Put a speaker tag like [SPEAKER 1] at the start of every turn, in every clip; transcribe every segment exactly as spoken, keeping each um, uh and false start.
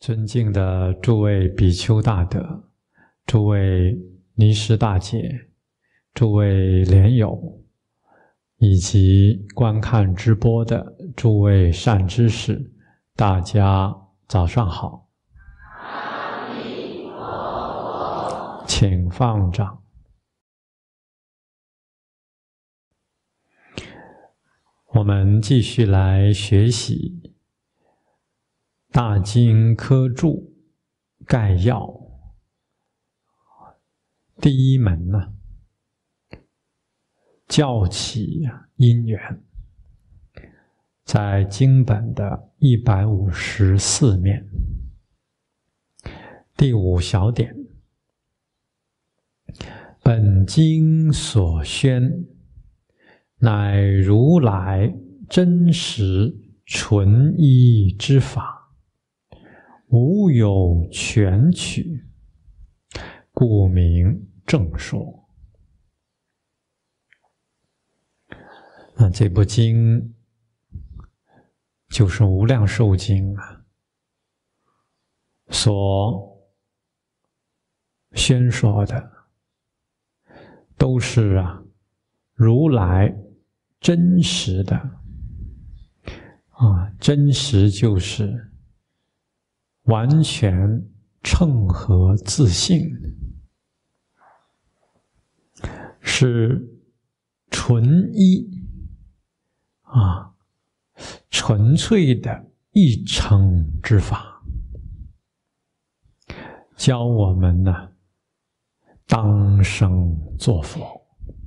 [SPEAKER 1] 尊敬的诸位比丘大德，诸位尼师大姐，诸位莲友，以及观看直播的诸位善知识，大家早上好。请放掌。我们继续来学习大经科注概要第一门呢，教起因缘，在经本的一百五十四面第五小点，本经所宣，乃如来真实纯一之法，无有全取，故名正说。那这部经就是《无量寿经》啊，所宣说的都是啊如来真实的啊，真实就是完全称合自性，是纯一啊，纯粹的一乘之法，教我们呢当生作佛。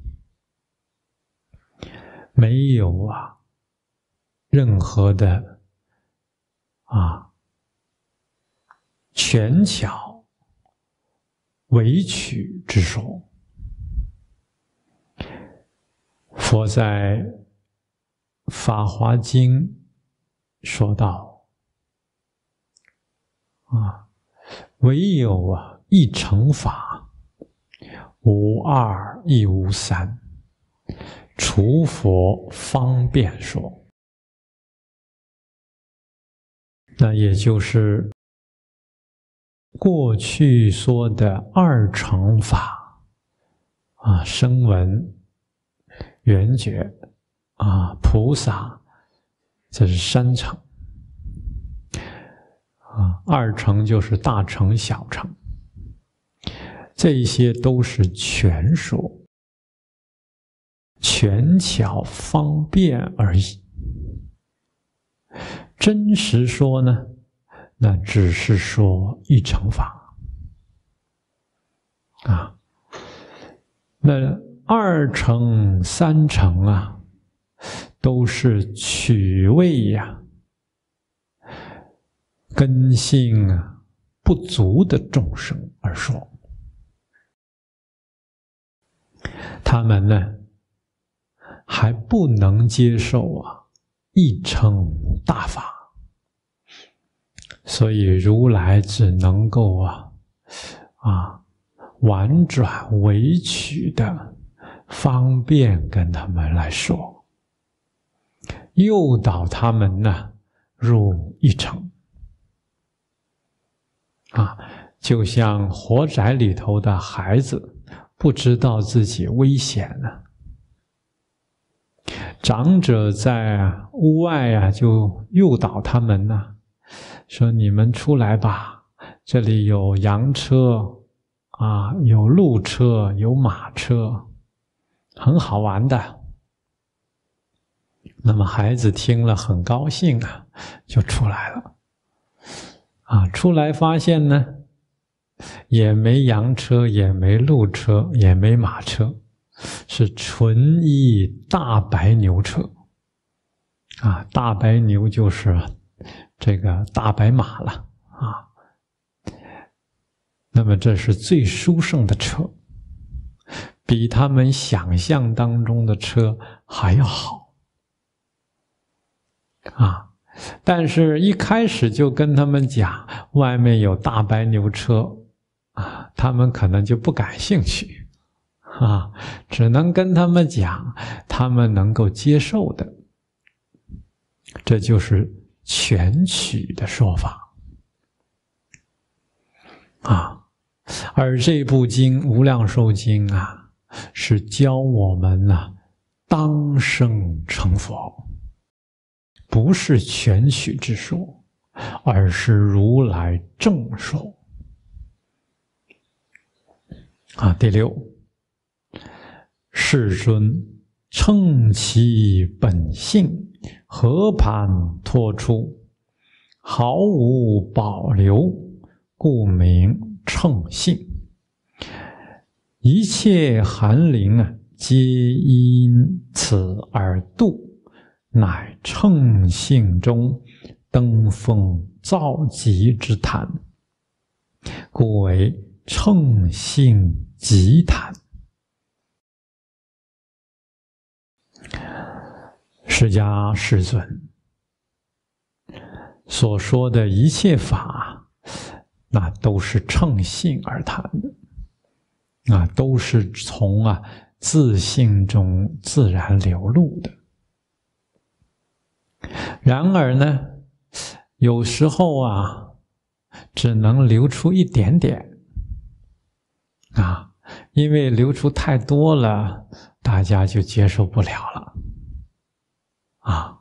[SPEAKER 1] 没有啊任何的啊权巧委曲之说。佛在《法华经》说道啊，唯有啊一乘法，无二亦无三，除佛方便说。那也就是过去说的二乘法啊，声闻、缘觉啊、菩萨，这是三乘啊。二乘就是大乘、小乘，这些都是全说，权巧方便而已。真实说呢，那只是说一乘法啊。那二乘、三乘啊，都是取位呀、啊、根性啊不足的众生而说。他们呢还不能接受啊一乘大法，所以如来只能够啊啊婉转委曲的方便跟他们来说，诱导他们呢入一乘啊，就像火宅里头的孩子不知道自己危险呢，长者在屋外啊，就诱导他们呢，说你们出来吧，这里有羊车啊，有鹿车，有马车，很好玩的。那么孩子听了很高兴啊，就出来了。啊，出来发现呢，也没羊车，也没鹿车，也没马车，是纯一大白牛车啊，大白牛就是这个大白马了啊。那么这是最殊胜的车，比他们想象当中的车还要好啊。但是一开始就跟他们讲外面有大白牛车啊，他们可能就不感兴趣啊，只能跟他们讲他们能够接受的，这就是全取的说法啊，而这部经《无量寿经》啊，是教我们呢、啊、当生成佛，不是权取之说，而是如来正说。啊，第六，世尊称其本性，和盘托出，毫无保留，故名称性。一切寒灵啊，皆因此而度，乃称性中登峰造极之坛，故为称性极坛。释迦世尊所说的一切法，那都是称性而谈的，啊，都是从啊自性中自然流露的。然而呢，有时候啊，只能流出一点点，啊，因为流出太多了，大家就接受不了了，啊。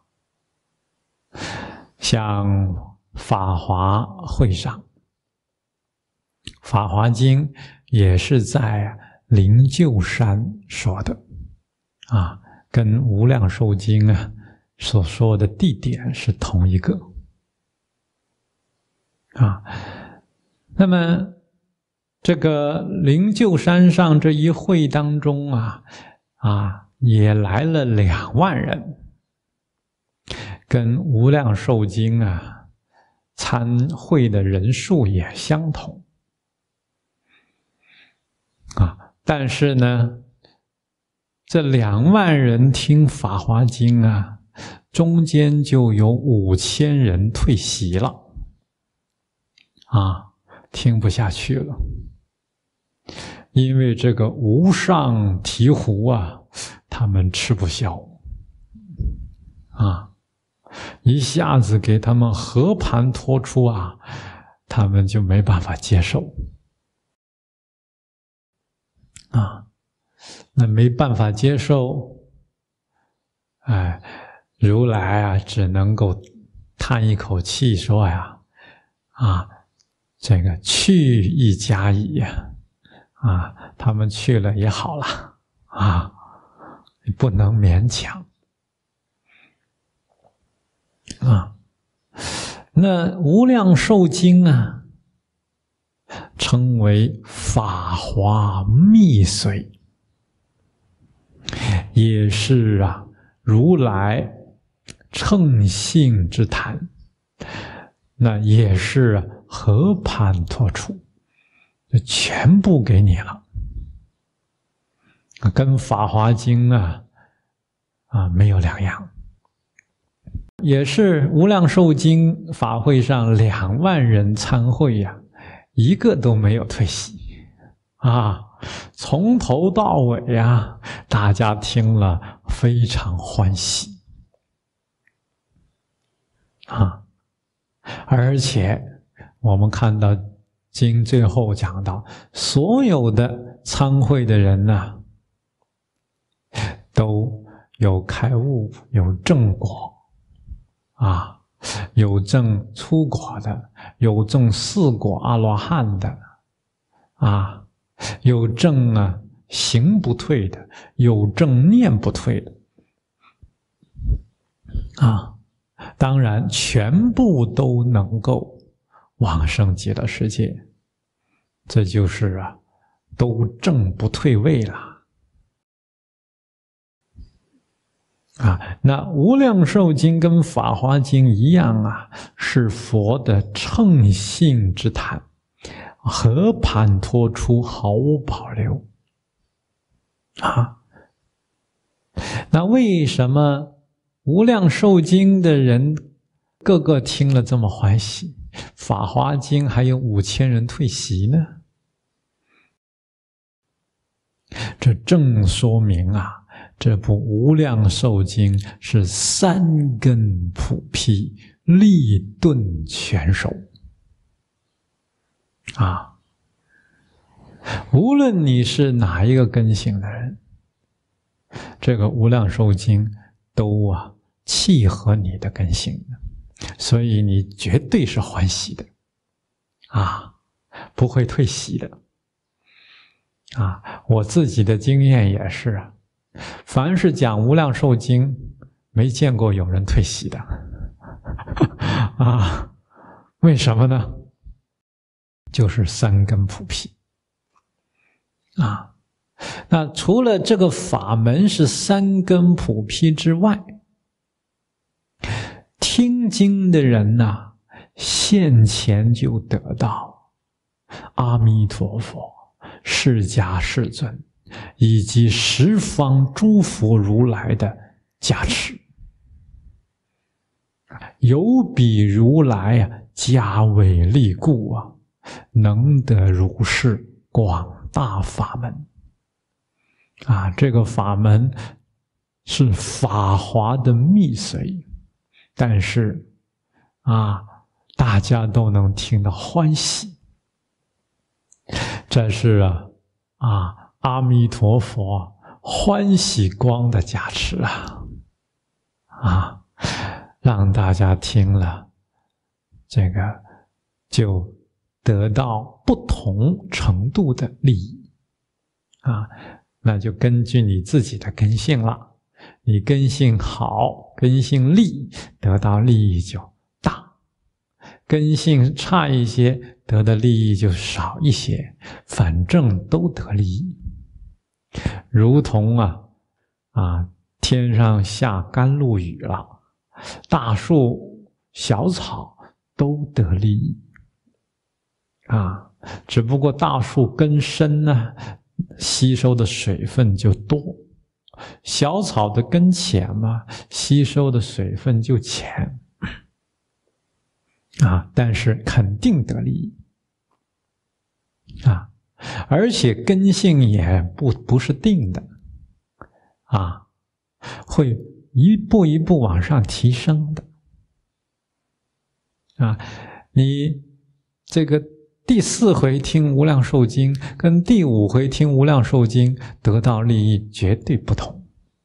[SPEAKER 1] 像法华会上，《法华经》也是在灵鹫山说的，啊，跟《无量寿经》啊所说的地点是同一个，啊，那么这个灵鹫山上这一会当中啊，啊，也来了两万人。跟《无量寿经》啊参会的人数也相同啊，但是呢，这两万人听《法华经》啊，中间就有五千人退席了，啊，听不下去了，因为这个无上醍醐啊，他们吃不消，啊。一下子给他们和盘托出啊，他们就没办法接受啊，那没办法接受，哎，如来啊，只能够叹一口气说呀，啊，这个去亦加矣呀，啊，他们去了也好了啊，不能勉强。啊，那《无量寿经》啊，称为法华密髓，也是啊如来称性之坛，那也是和盘托出，就全部给你了，跟《法华经》啊啊没有两样。也是《无量寿经》法会上两万人参会呀、啊，一个都没有退席啊！从头到尾呀、啊，大家听了非常欢喜啊！而且我们看到经最后讲到，所有的参会的人呢、啊，都有开悟，有正果。啊，有证初果的，有证四果阿罗汉的，啊，有证啊行不退的，有证念不退的，啊，当然全部都能够往生极乐世界，这就是啊，都证不退位了。啊，那《无量寿经》跟《法华经》一样啊，是佛的称性之坛，和盘托出，毫无保留。啊，那为什么《无量寿经》的人个个听了这么欢喜，《法华经》还有五千人退席呢？这正说明啊。这部《无量寿经》是三根普披，利钝全收啊！ 无论你是哪一个根性的人，这个《无量寿经》都啊契合你的根性的，所以你绝对是欢喜的啊，不会退席的啊。我自己的经验也是啊，凡是讲《无量寿经》，没见过有人退席的啊。为什么呢？就是三根普披啊。那除了这个法门是三根普披之外，听经的人呐、啊，现前就得到阿弥陀佛、释迦世尊以及十方诸佛如来的加持，有比如来啊加伟力故啊，能得如是广大法门啊。这个法门是法华的密髓，但是啊，大家都能听得欢喜。这是啊啊阿弥陀佛欢喜光的加持啊啊，让大家听了这个就得到不同程度的利益啊。那就根据你自己的根性了，你根性好，根性利，得到利益就大；根性差一些，得的利益就少一些，反正都得利益。如同啊啊天上下甘露雨了，大树小草都得利益啊，只不过大树根深呢，吸收的水分就多，小草的根浅嘛，吸收的水分就浅啊，但是肯定得利益啊，而且根性也不不是定的啊，会一步一步往上提升的啊。你这个第四回听《无量寿经》跟第五回听《无量寿经》得到利益绝对不同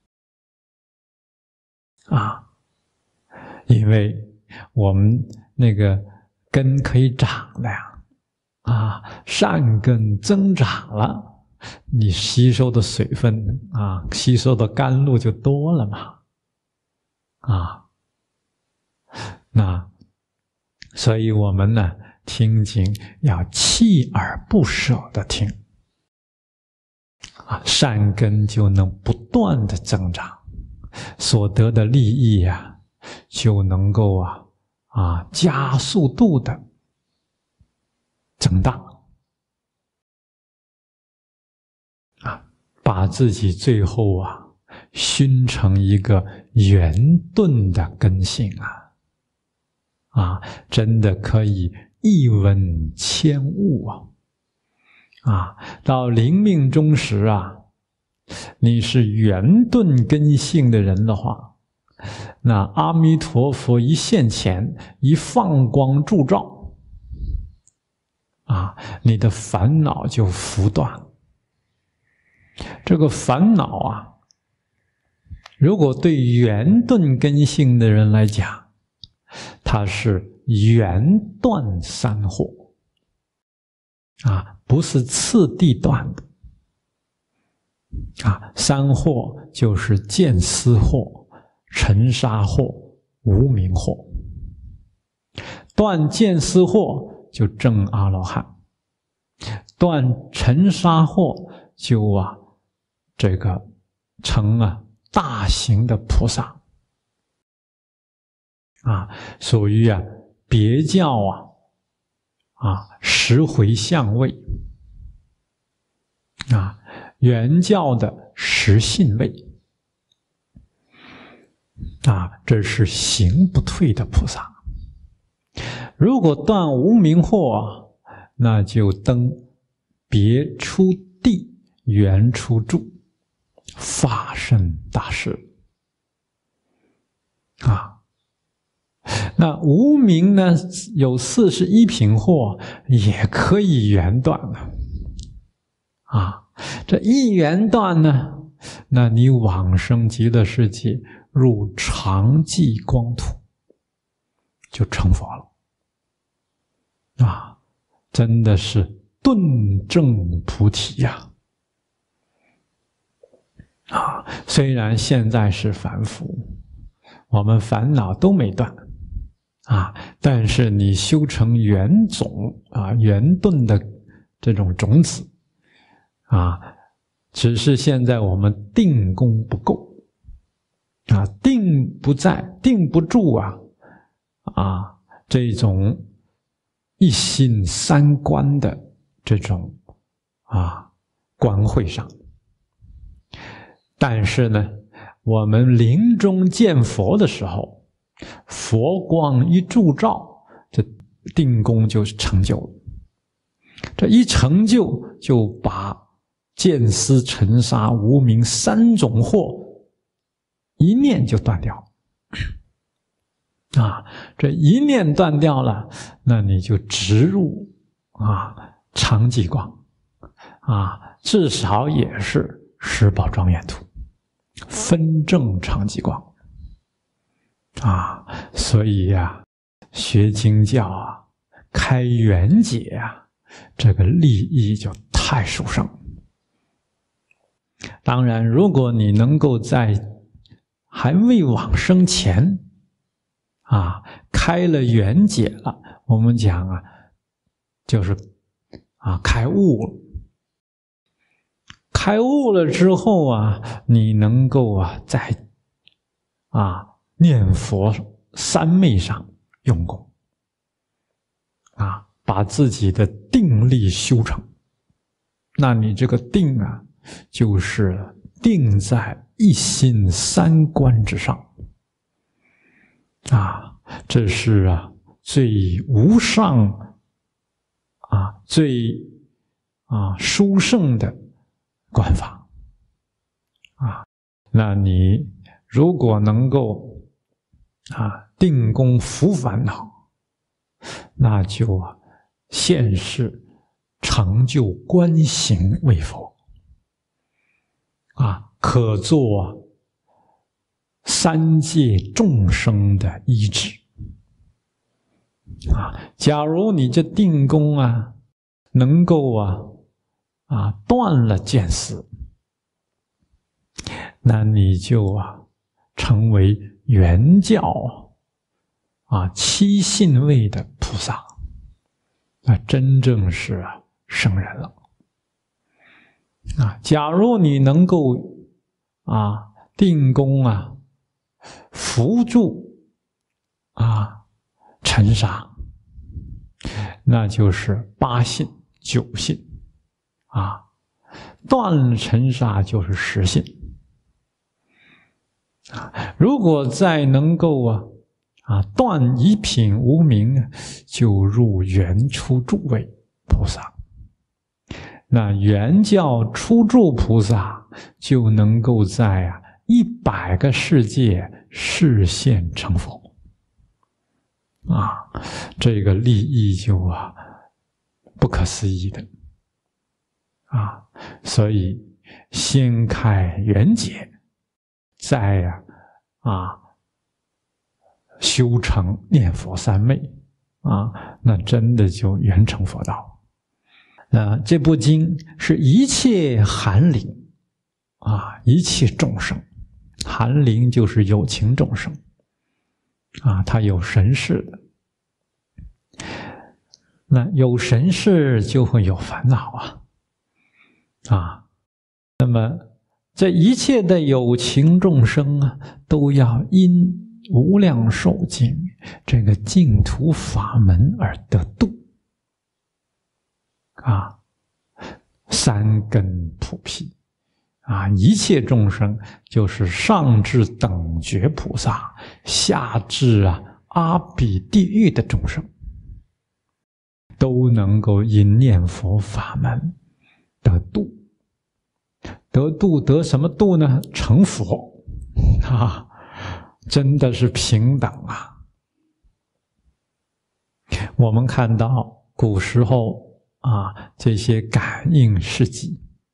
[SPEAKER 1] 啊，因为我们那个根可以长的呀，啊，善根增长了，你吸收的水分啊，吸收的甘露就多了嘛，啊，那所以我们呢听经要锲而不舍的听啊，善根就能不断的增长，所得的利益呀、啊，就能够啊啊加速度的增大啊，把自己最后啊熏成一个圆顿的根性啊啊，真的可以一闻千悟啊！啊，到临命终时啊，你是圆顿根性的人的话，那阿弥陀佛一现前，一放光助照，啊，你的烦恼就拂断。这个烦恼啊，如果对圆顿根性的人来讲，它是圆断三惑啊，不是次第断的啊。三惑就是见思惑、尘沙惑、无明惑。断见思惑就证阿罗汉，断尘沙惑就啊这个成啊大行的菩萨。啊，属于啊别教啊啊十回相位啊，原教的十信位啊，这是行不退的菩萨。如果断无明惑啊，那就登别出地，原出住，法身大士啊。那无明呢，有四十一品惑，也可以圆断了啊，这一缘断呢，那你往生极乐世界，入常寂光土，就成佛了。啊，真的是顿证菩提呀！啊，虽然现在是凡夫，我们烦恼都没断，啊，但是你修成圆种啊、圆顿的这种种子，啊，只是现在我们定功不够，啊，定不在，定不住啊，啊，这种一心三观的这种啊观会上。但是呢，我们临终见佛的时候，佛光一铸照，这定功就成就了。这一成就，就把见思尘沙无明三种惑一念就断掉啊！这一念断掉了，那你就直入啊常寂光啊，至少也是十宝庄严土，分证常寂光啊！所以呀、啊，学经教啊，开圆解啊，这个利益就太殊胜。当然，如果你能够在还未往生前啊，开了圆解了，我们讲啊，就是啊开悟了。开悟了之后啊，你能够啊在啊念佛三昧上用功啊，把自己的定力修成。那你这个定啊，就是定在一心三观之上啊，这是啊最无上啊最啊殊胜的观法啊。那你如果能够啊定功伏烦恼，那就啊现世成就观行为佛啊，可做三界众生的依止啊。假如你这定功啊能够啊啊断了见思，那你就啊成为圆教啊七信位的菩萨，那真正是啊圣人了啊。假如你能够啊定功啊伏住啊尘沙，那就是八信九信啊，断了尘沙就是十信啊。如果再能够啊啊断一品无明，就入圆初住位菩萨。那圆教初住菩萨就能够在啊一百个世界示现成佛啊，这个利益就啊不可思议的啊。所以先开圆解，再呀 啊, 啊修成念佛三昧啊，那真的就圆成佛道。那这部经是一切含灵啊，一切众生，含灵就是有情众生啊，他有神识的。那有神识就会有烦恼啊啊，那么这一切的有情众生啊，都要因无量寿经这个净土法门而得度啊，三根普披啊，一切众生就是上至等觉菩萨，下至啊阿鼻地狱的众生，都能够因念佛法门得度。得度得什么度呢？成佛啊，真的是平等啊。我们看到古时候啊，这些感应事迹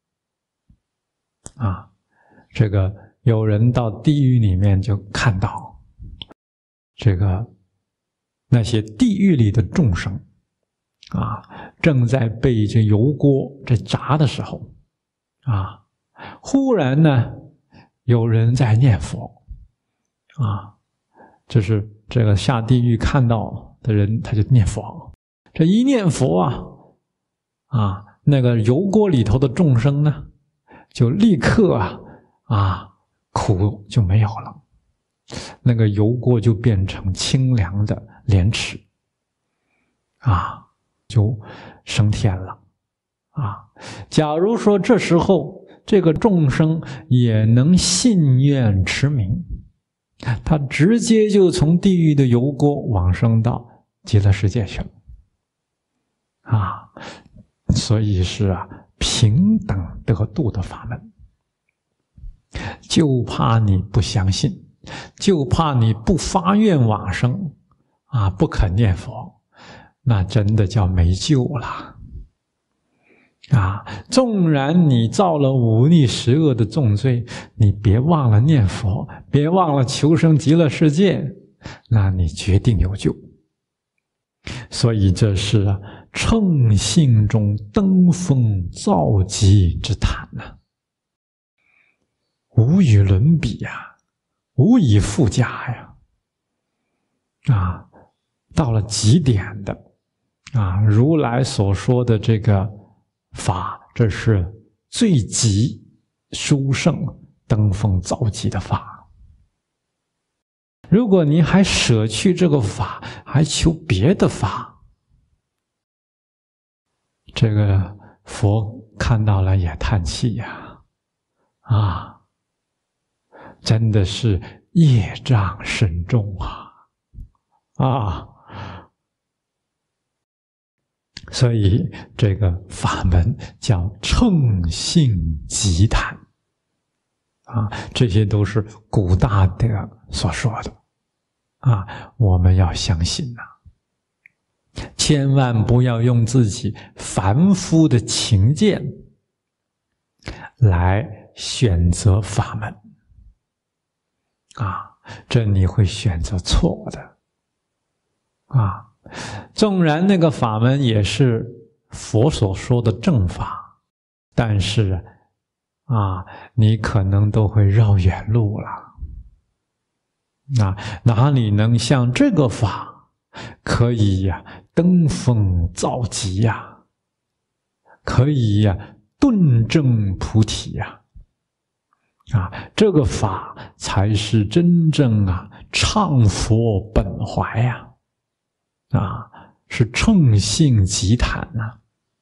[SPEAKER 1] 啊，这个有人到地狱里面就看到这个那些地狱里的众生啊，正在被这油锅这炸的时候啊，忽然呢有人在念佛啊，就是这个下地狱看到的人他就念佛，这一念佛啊啊，那个油锅里头的众生呢就立刻啊啊苦就没有了，那个油锅就变成清凉的莲池啊，就升天了啊。假如说这时候这个众生也能信愿持名，他直接就从地狱的油锅往生到极乐世界去了啊。所以是啊，平等得度的法门，就怕你不相信，就怕你不发愿往生啊，不肯念佛，那真的叫没救了啊！纵然你造了忤逆十恶的重罪，你别忘了念佛，别忘了求生极乐世界，那你决定有救。所以这是啊，乘性中登峰造极之谈呐、啊，无与伦比呀、啊，无以复加呀！啊，到了极点的啊，如来所说的这个法，这是最极殊胜登峰造极的法。如果你还舍去这个法，还求别的法，这个佛看到了也叹气呀！啊，真的是业障深重啊！啊，所以这个法门叫乘性极谈啊，这些都是古大德所说的啊，我们要相信呐、啊，千万不要用自己凡夫的情见来选择法门啊，这你会选择错的啊。纵然那个法门也是佛所说的正法，但是啊，你可能都会绕远路了。那哪里能像这个法可以呀、啊、登峰造极呀、啊，可以呀、啊、顿证菩提呀、啊？啊，这个法才是真正啊唱佛本怀呀、啊，啊，是乘性极谈呐。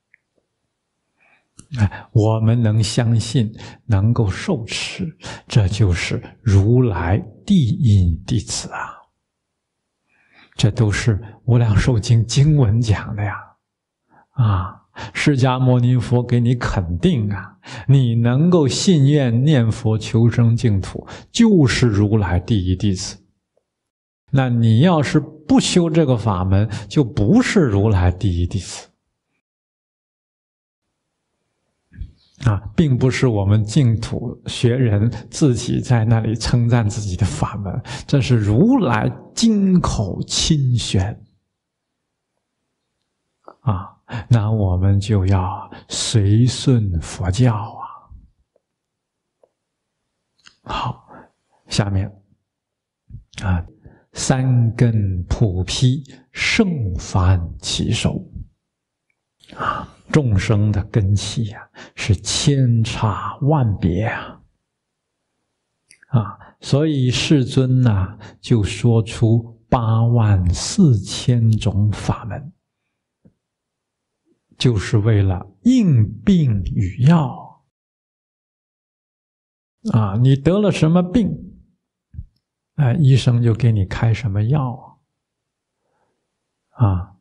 [SPEAKER 1] 哎，我们能相信，能够受持，这就是如来第一弟子啊！这都是《无量寿经》经文讲的呀！啊，释迦牟尼佛给你肯定啊，你能够信愿念佛求生净土，就是如来第一弟子。那你要是不修这个法门，就不是如来第一弟子。啊，并不是我们净土学人自己在那里称赞自己的法门，这是如来金口亲宣啊，那我们就要随顺佛教啊。好，下面啊，三根普披，圣凡其手啊。众生的根器呀、啊，是千差万别啊！啊，所以世尊呐、啊，就说出八万四千种法门，就是为了应病与药啊！你得了什么病，哎，医生就给你开什么药啊。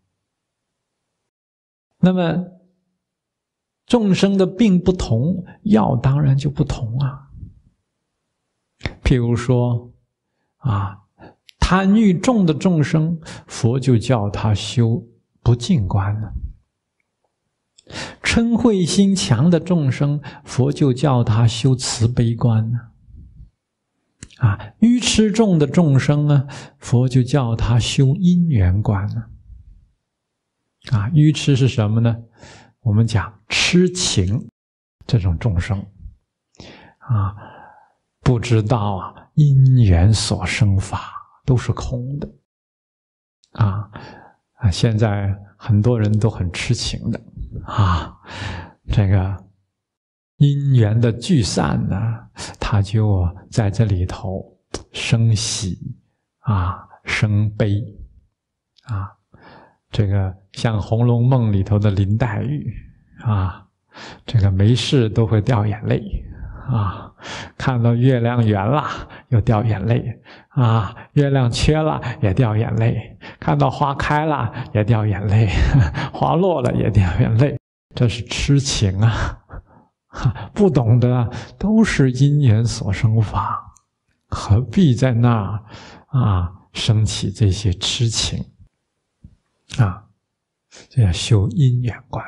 [SPEAKER 1] 那么众生的病不同，药当然就不同啊。譬如说，啊，贪欲重的众生，佛就叫他修不净观了。 嗔恚心强的众生，佛就叫他修慈悲观呢。啊，愚痴重的众生呢，佛就叫他修因缘观呢。啊，愚痴是什么呢？我们讲痴情这种众生，啊，不知道啊因缘所生法都是空的。啊啊，现在很多人都很痴情的啊，这个因缘的聚散呢，他就在这里头生喜啊，生悲啊。这个像《红楼梦》里头的林黛玉啊，这个没事都会掉眼泪啊，看到月亮圆了又掉眼泪啊，月亮缺了也掉眼泪，看到花开了也掉眼泪，花落了也掉眼泪，这是痴情啊。不懂得都是因缘所生法，何必在那啊生起这些痴情啊？这要修因缘观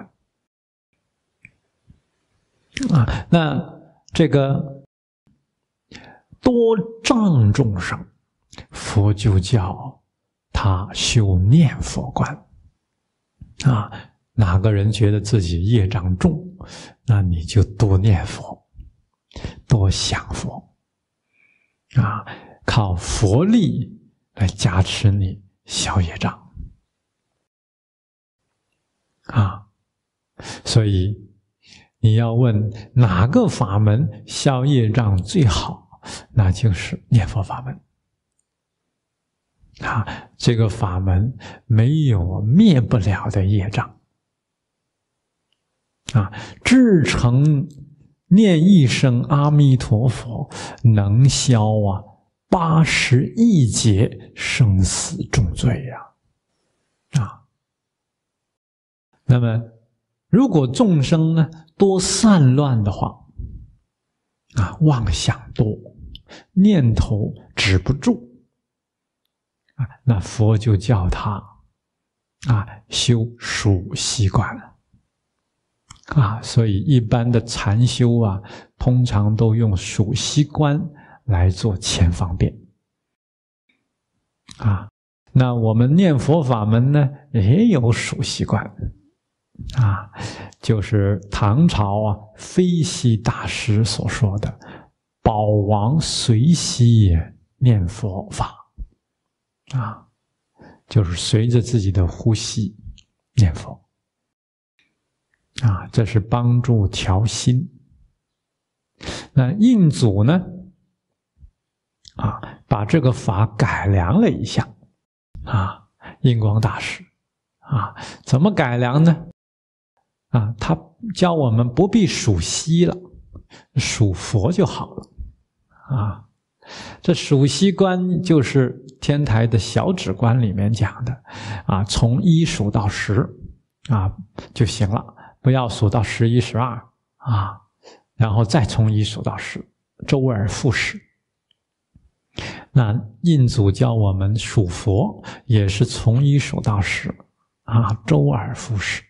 [SPEAKER 1] 啊。那这个多障众生，佛就叫他修念佛观啊。哪个人觉得自己业障重，那你就多念佛，多想佛啊，靠佛力来加持你消业障啊。所以你要问哪个法门消业障最好，那就是念佛法门啊。这个法门没有灭不了的业障啊，至诚念一声阿弥陀佛，能消啊八十亿劫生死重罪呀！啊，那么如果众生呢多散乱的话，啊，妄想多，念头止不住，啊，那佛就叫他啊修数息观了。啊，所以一般的禅修啊，通常都用数息观来做前方便。啊，那我们念佛法门呢，也有数息观。啊，就是唐朝啊飞溪大师所说的“宝王随息念佛法”。啊，就是随着自己的呼吸念佛。啊，这是帮助调心。那印祖呢？啊，把这个法改良了一下。啊，印光大师啊，怎么改良呢？啊，他教我们不必数息了，数佛就好了。啊，这数息观就是天台的小止观里面讲的。啊，从一数到十，啊就行了。不要数到十一、十二啊，然后再从一数到十，周而复始。那印祖教我们数佛，也是从一数到十啊，周而复始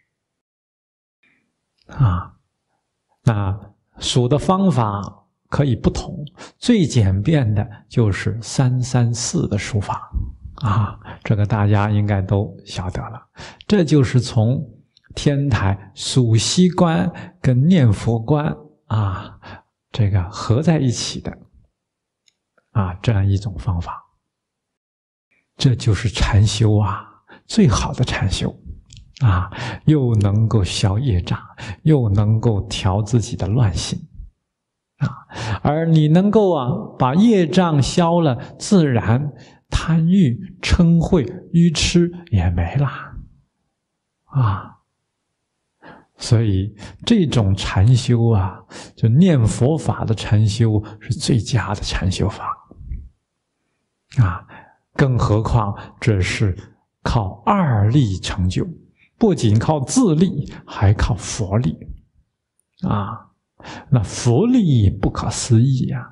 [SPEAKER 1] 啊。那数的方法可以不同，最简便的就是三三四的数法啊，这个大家应该都晓得了。这就是从天台数息观跟念佛观啊，这个合在一起的啊，这样一种方法。这就是禅修啊，最好的禅修啊，又能够消业障，又能够调自己的乱心啊，而你能够啊把业障消了，自然贪欲、嗔恚、愚痴也没了啊。所以这种禅修啊，就念佛法的禅修是最佳的禅修法啊！更何况这是靠二力成就，不仅靠自力，还靠佛力啊！那佛力不可思议呀！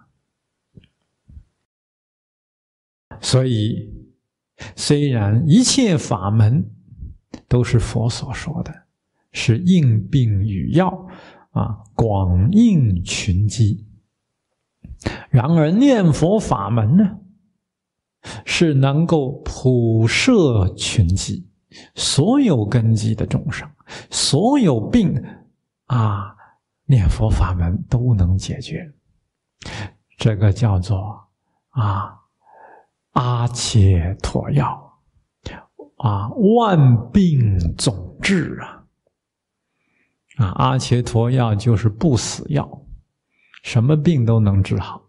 [SPEAKER 1] 所以，虽然一切法门都是佛所说的， 是应病与药啊，广应群机。然而念佛法门呢，是能够普摄群机，所有根基的众生，所有病啊，念佛法门都能解决。这个叫做啊阿切陀药啊，万病总治啊。啊，阿切陀药就是不死药，什么病都能治好。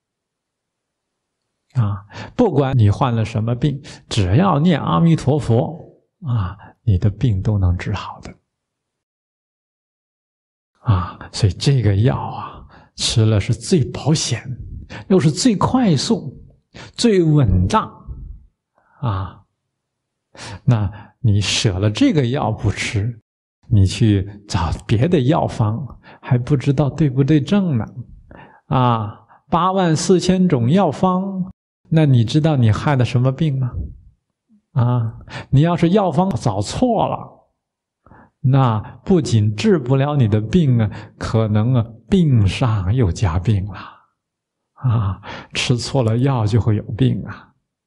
[SPEAKER 1] 啊，不管你患了什么病，只要念阿弥陀佛啊，你的病都能治好的。啊，所以这个药啊，吃了是最保险，又是最快速、最稳当啊。那你舍了这个药不吃，你去找别的药方，还不知道对不对症呢？啊，八万四千种药方，那你知道你害的什么病吗？啊，你要是药方找错了，那不仅治不了你的病啊，可能啊病上又加病了。啊，吃错了药就会有病啊。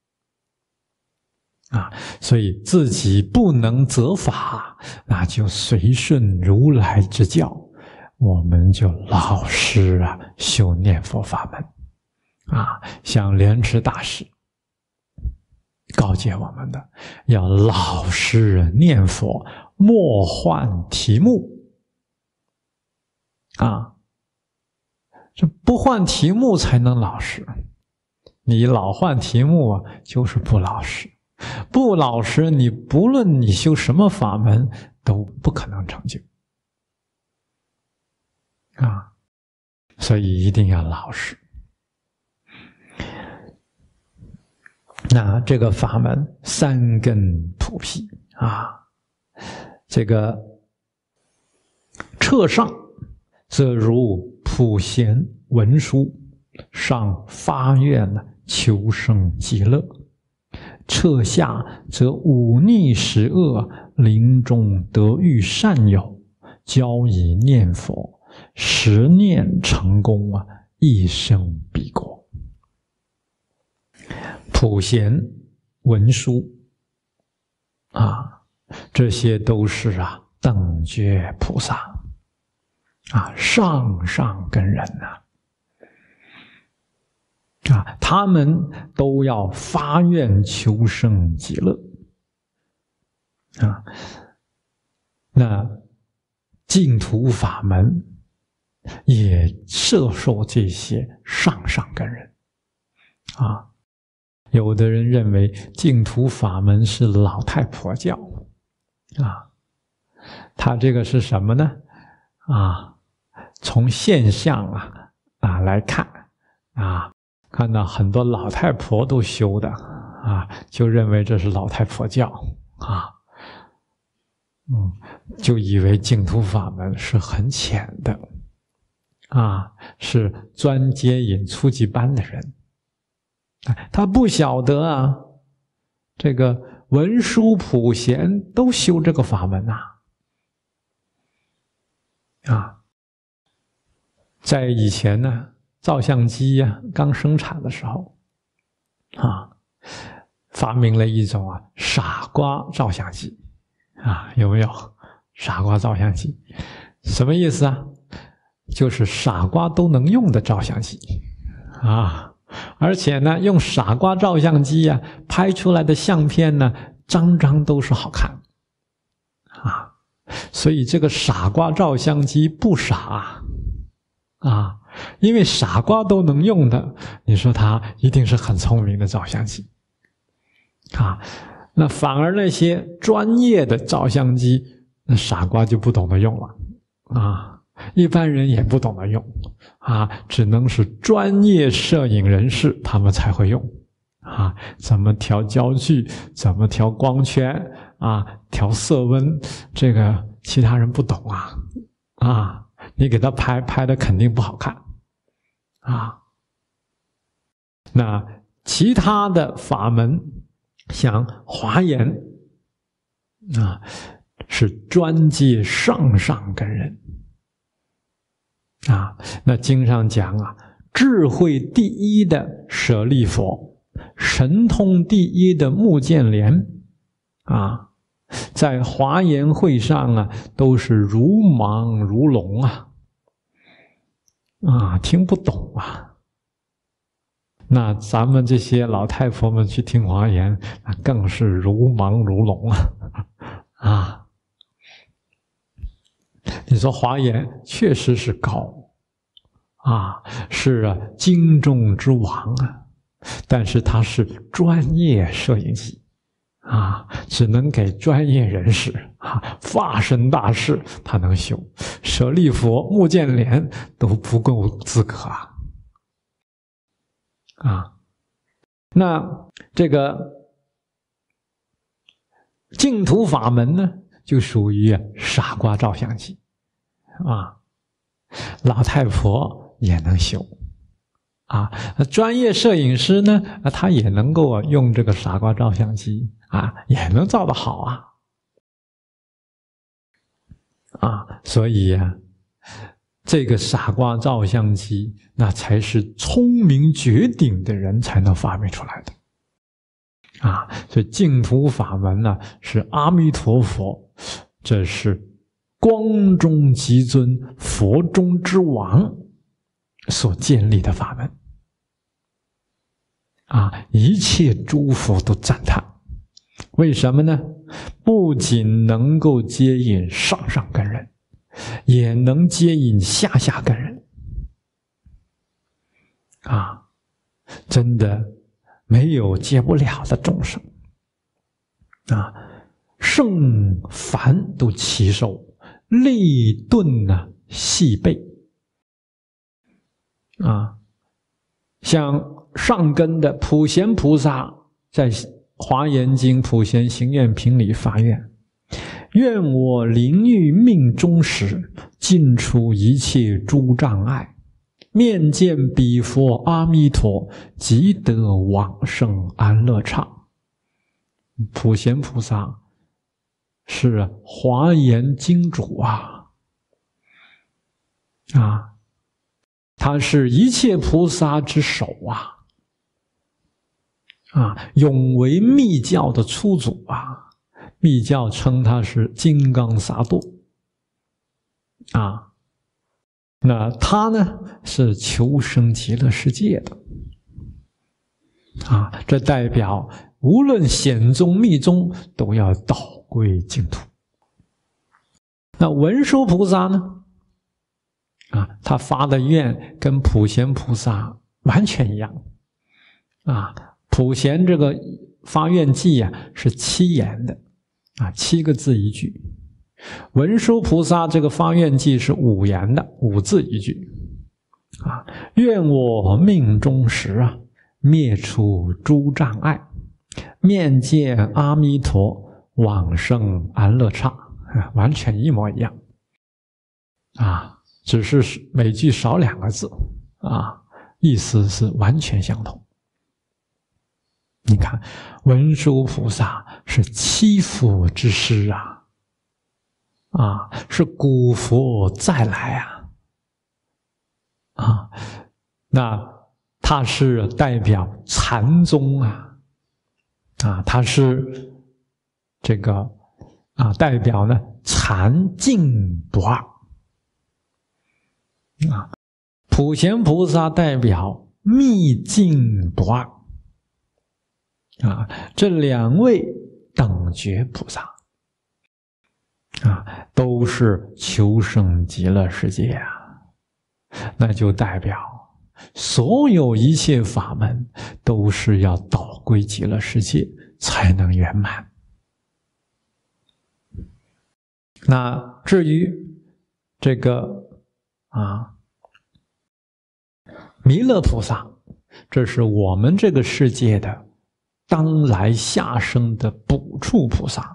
[SPEAKER 1] 啊，所以自己不能责法，那就随顺如来之教，我们就老实啊修念佛法门。啊，像莲池大师告诫我们的，要老实念佛，莫换题目。啊，这不换题目才能老实，你老换题目啊，就是不老实。不老实，你不论你修什么法门都不可能成就啊！所以一定要老实。那这个法门三根普披啊，这个彻上则如普贤文殊，上发愿呢求生极乐。彻下则忤逆十恶，临终得遇善友，教以念佛，十念成功啊，一生彼国。普贤文殊啊，这些都是啊等觉菩萨啊，上上根人呐。啊，他们都要发愿求生极乐啊。那净土法门也摄受这些上上根人啊。有的人认为净土法门是老太婆教啊，他这个是什么呢？啊，从现象啊啊来看啊。看到很多老太婆都修的啊，就认为这是老太婆教啊，嗯，就以为净土法门是很浅的啊，是专接引初级班的人，他不晓得啊，这个文殊普贤都修这个法门呐，啊，在以前呢。照相机呀、啊，刚生产的时候，啊，发明了一种啊傻瓜照相机，啊，有没有？傻瓜照相机，什么意思啊？就是傻瓜都能用的照相机，啊，而且呢，用傻瓜照相机呀、啊、拍出来的相片呢，张张都是好看，啊，所以这个傻瓜照相机不傻，啊。因为傻瓜都能用的，你说他一定是很聪明的照相机啊。那反而那些专业的照相机，那傻瓜就不懂得用了啊，一般人也不懂得用啊，只能是专业摄影人士他们才会用啊。怎么调焦距，怎么调光圈啊，调色温，这个其他人不懂啊啊。你给他拍拍的肯定不好看啊。那其他的法门，像华严啊， 是专接上上根人啊。那经上讲啊，智慧第一的舍利佛，神通第一的目犍连啊，在华严会上啊，都是如盲如聋啊，啊，听不懂啊。那咱们这些老太婆们去听华严，那更是如盲如聋啊！啊，你说华严确实是高啊，是啊，经中之王啊，但是它是专业摄影机啊，只能给专业人士啊，法身大士他能修，舍利佛、目犍连都不够资格啊。啊，那这个净土法门呢，就属于傻瓜照相机啊，老太婆也能修啊，专业摄影师呢，他也能够用这个傻瓜照相机啊，也能照得好啊啊，所以呀、啊。这个傻瓜照相机，那才是聪明绝顶的人才能发明出来的啊！所以净土法门呢，是阿弥陀佛，这是光中极尊、佛中之王所建立的法门啊！一切诸佛都赞叹，为什么呢？不仅能够接引上上根人，也能接引下下根人啊！真的没有接不了的众生啊！圣凡都齐受，利钝呢细备啊！像上根的普贤菩萨，在《华严经·普贤行愿品》里发愿。愿我临欲命终时，尽除一切诸障碍，面见彼佛阿弥陀，即得往生安乐刹。普贤菩萨是华严经主啊，啊，他是一切菩萨之首啊，啊，永为密教的初祖啊。密教称他是金刚萨埵啊，那他呢是求生极乐世界的啊，这代表无论显宗密宗都要导归净土。那文殊菩萨呢？啊，他发的愿跟普贤菩萨完全一样啊。普贤这个发愿偈啊是七言的。啊，七个字一句。文殊菩萨这个发愿偈是五言的，五字一句。啊，愿我命终时啊，灭除诸障碍，面见阿弥陀，往生安乐刹，啊，完全一模一样。啊，只是每句少两个字，啊，意思是完全相同。你看，文殊菩萨是七佛之师啊，啊，是古佛再来啊，啊，那他是代表禅宗啊，啊，他是这个啊，代表呢禅净不二啊，普贤菩萨代表密净不二。啊，这两位等觉菩萨啊，都是求生极乐世界啊，那就代表所有一切法门都是要导归极乐世界才能圆满。那至于这个啊，弥勒菩萨，这是我们这个世界的当来下生的补处菩萨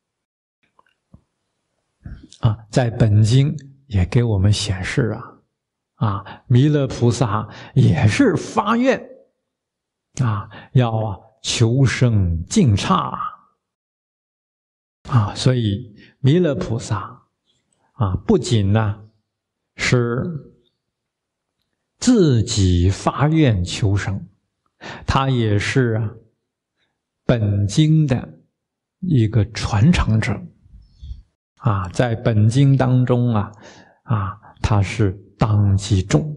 [SPEAKER 1] 啊，在本经也给我们显示啊，啊，弥勒菩萨也是发愿啊，要啊求生净刹啊，所以弥勒菩萨啊，不仅呢是自己发愿求生，他也是啊本经的一个传承者啊，在本经当中啊啊，他是当机众。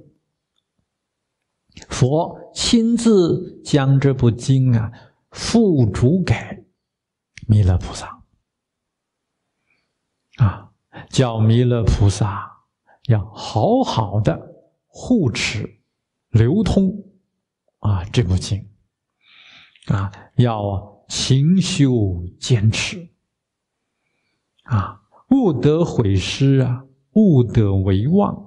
[SPEAKER 1] 佛亲自将这部经啊付嘱给弥勒菩萨啊，叫弥勒菩萨要好好的护持流通啊这部经啊，要勤修坚持啊，勿得毁失啊，勿得为妄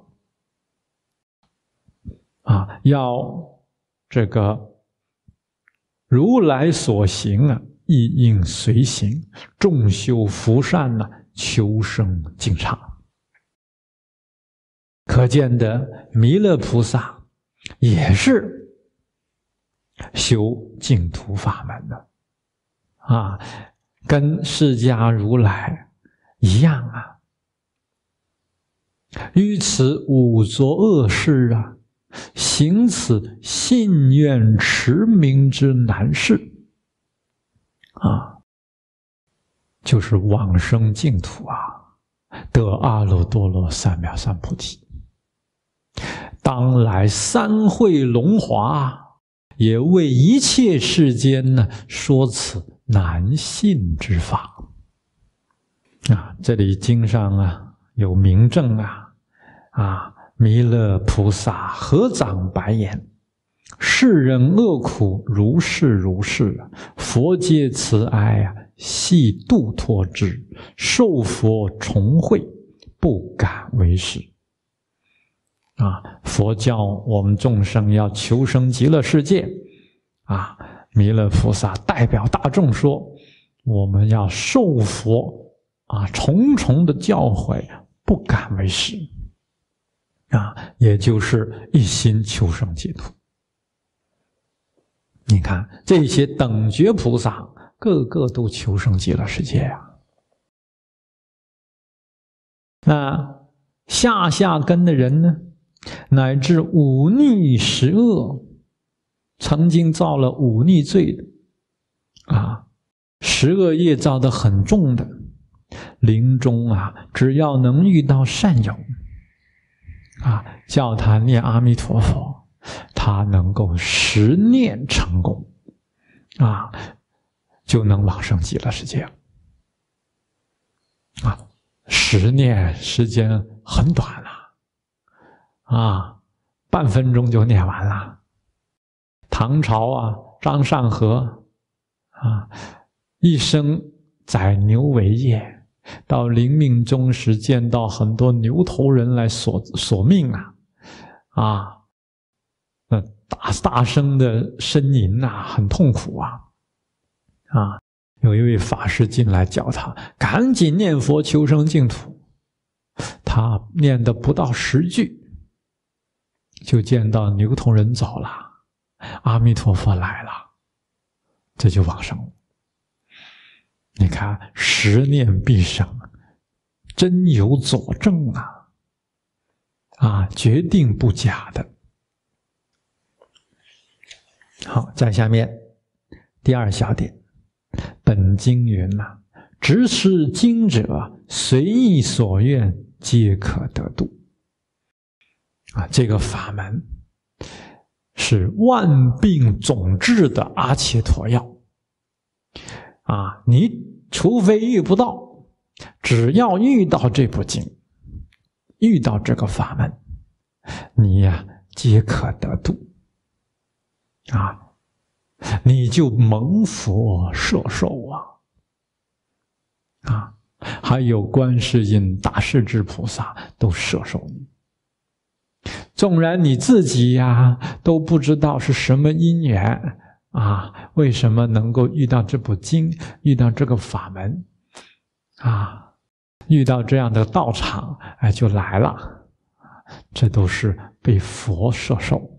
[SPEAKER 1] 啊，要这个如来所行啊，亦应随行，众修福善呢、啊，求生净刹。可见的弥勒菩萨也是修净土法门的啊，跟释迦如来一样啊。于此五浊恶世啊，行此信愿持名之难事啊，就是往生净土啊，得阿耨多罗三藐三菩提。当来三会龙华，也为一切世间呢说此难信之法啊。这里经上啊有明证啊啊。弥勒菩萨合掌白言：“世人恶苦，如是如是，佛皆慈哀啊，悉度脱之。受佛重会，不敢为是。”啊，佛教我们众生要求生极乐世界啊，弥勒菩萨代表大众说：“我们要受佛啊重重的教诲，不敢为是。”啊，也就是一心求生净土。你看这些等觉菩萨，个个都求生极乐世界啊。那下下根的人呢，乃至忤逆十恶，曾经造了忤逆罪的啊，十恶业造得很重的，临终啊，只要能遇到善友啊，叫他念阿弥陀佛，他能够十念成功啊，就能往生极乐世界啊。十念时间很短了啊，半分钟就念完了。唐朝啊，张善和啊，一生宰牛为业。到临命终时，见到很多牛头人来索索命啊，啊，那大大声的呻吟呐，很痛苦啊，啊，有一位法师进来叫他赶紧念佛求生净土，他念的不到十句，就见到牛头人走了，阿弥陀佛来了，这就往生了。你看，十念必生，真有佐证啊！啊，决定不假的。好，在下面第二小点，本经云呐、啊，执持经者，随意所愿，皆可得度。啊，这个法门是万病总治的阿切陀药。啊，你除非遇不到，只要遇到这部经，遇到这个法门，你呀、啊、皆可得度啊，你就蒙佛摄受啊啊，还有观世音大势至菩萨都摄受你。纵然你自己呀、啊、都不知道是什么因缘。啊，为什么能够遇到这部经，遇到这个法门，啊，遇到这样的道场，哎，就来了，这都是被佛摄受。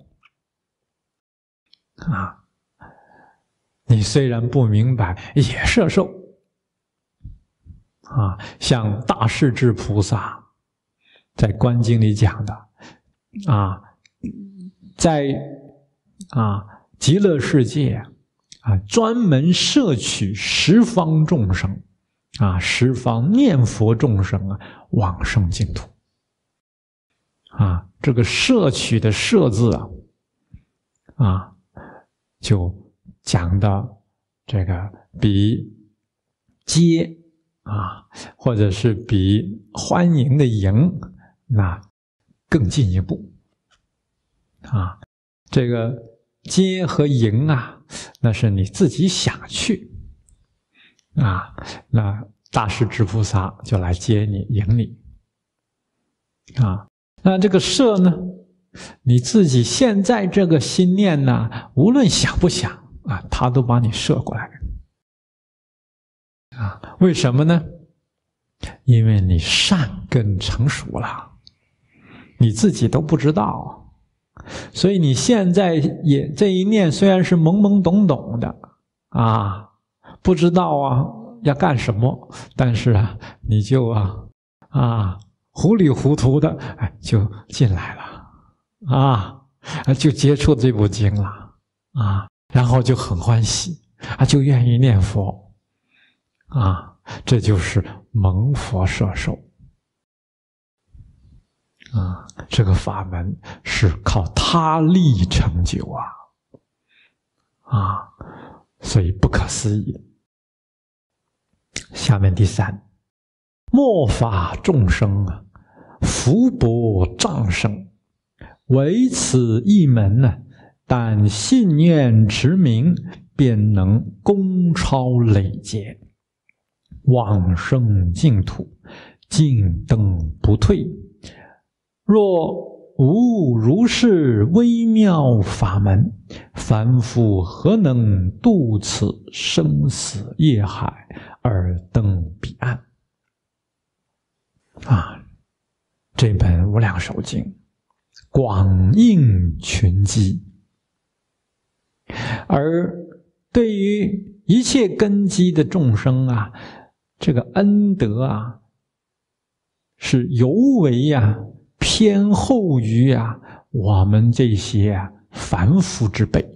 [SPEAKER 1] 啊，你虽然不明白，也摄受。 啊，像大势至菩萨在《观经》里讲的啊，在啊极乐世界啊，专门摄取十方众生啊，十方念佛众生啊，往生净土。啊，这个摄取的摄字啊，啊，就讲到这个比接啊，或者是比欢迎的迎，那更进一步啊。这个接和迎啊，那是你自己想去啊，那大势至菩萨就来接你迎你啊。那这个摄呢，你自己现在这个心念呢，无论想不想啊，他都把你摄过来啊。为什么呢？因为你善根成熟了，你自己都不知道，所以你现在也这一念虽然是懵懵懂懂的啊，不知道啊要干什么，但是啊，你就啊啊。糊里糊涂的，哎，就进来了，啊，就接触这部经了，啊，然后就很欢喜，啊，就愿意念佛，啊，这就是蒙佛摄受，啊，这个法门是靠他力成就啊，啊，所以不可思议。下面第三，末法众生啊，福薄障生，唯此一门呢、啊，但信念持名，便能功超累劫，往生净土，径登不退。若无如是微妙法门，凡夫何能渡此生死业海而登彼岸？啊！这本《无量寿经》广应群机，而对于一切根基的众生啊，这个恩德啊，是尤为呀、啊、偏厚于啊我们这些啊凡夫之辈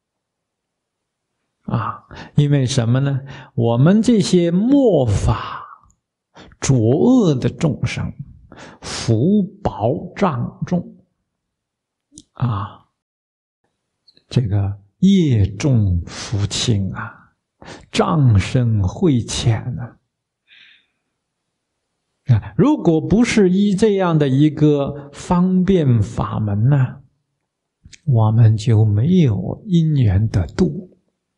[SPEAKER 1] 啊，因为什么呢？我们这些末法浊恶的众生，福薄障重啊，这个业重福轻啊，障深慧浅啊。啊，如果不是依这样的一个方便法门呢，我们就没有因缘得度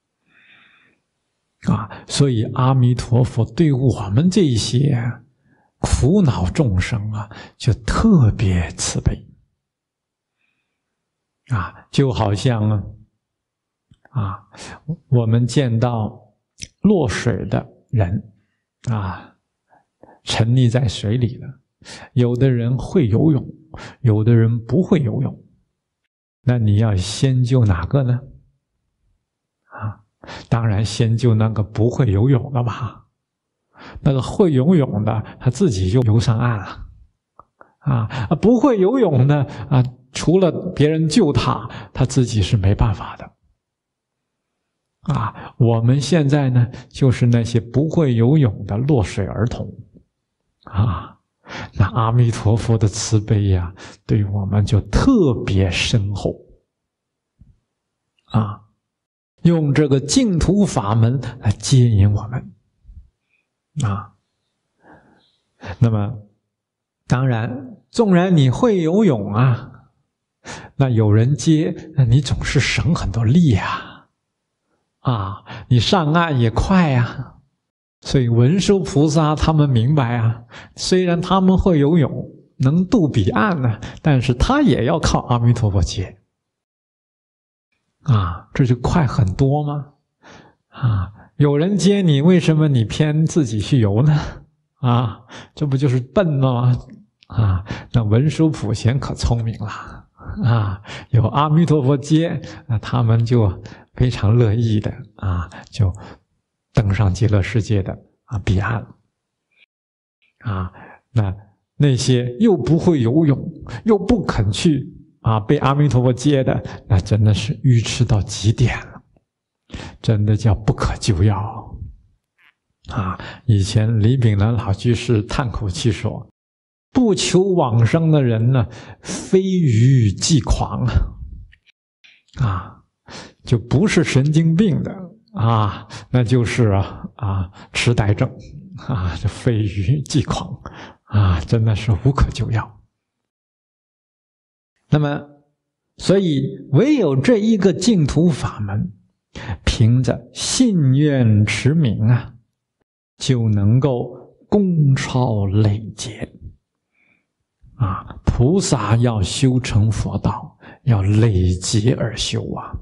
[SPEAKER 1] 啊。所以阿弥陀佛对我们这些苦恼众生啊，就特别慈悲啊，就好像啊，啊，我们见到落水的人啊。沉溺在水里了，有的人会游泳，有的人不会游泳，那你要先救哪个呢？啊，当然先救那个不会游泳的吧。那个会游泳的，他自己就游上岸了。啊，不会游泳的啊，除了别人救他，他自己是没办法的。啊，我们现在呢，就是那些不会游泳的落水儿童。啊，那阿弥陀佛的慈悲呀、啊，对我们就特别深厚啊！用这个净土法门来接引我们啊。那么，当然，纵然你会游泳啊，那有人接，那你总是省很多力啊，啊，你上岸也快呀、啊。所以文殊菩萨他们明白啊，虽然他们会游泳，能渡彼岸呢，但是他也要靠阿弥陀佛接啊，这就快很多吗？啊，有人接你，为什么你偏自己去游呢？啊，这不就是笨了吗？啊，那文殊普贤可聪明了啊，有阿弥陀佛接，那他们就非常乐意的啊，就登上极乐世界的啊彼岸。 啊，那那些又不会游泳，又不肯去啊被阿弥陀佛接的，那真的是愚痴到极点了，真的叫不可救药啊！以前李炳南老居士叹口气说：“不求往生的人呢，非愚即狂啊！啊，就不是神经病的啊，那就是啊啊痴呆症啊，这非愚即狂。”啊，真的是无可救药。那么，所以唯有这一个净土法门，凭着信愿持名啊，就能够功超累劫。啊，菩萨要修成佛道，要累劫而修啊！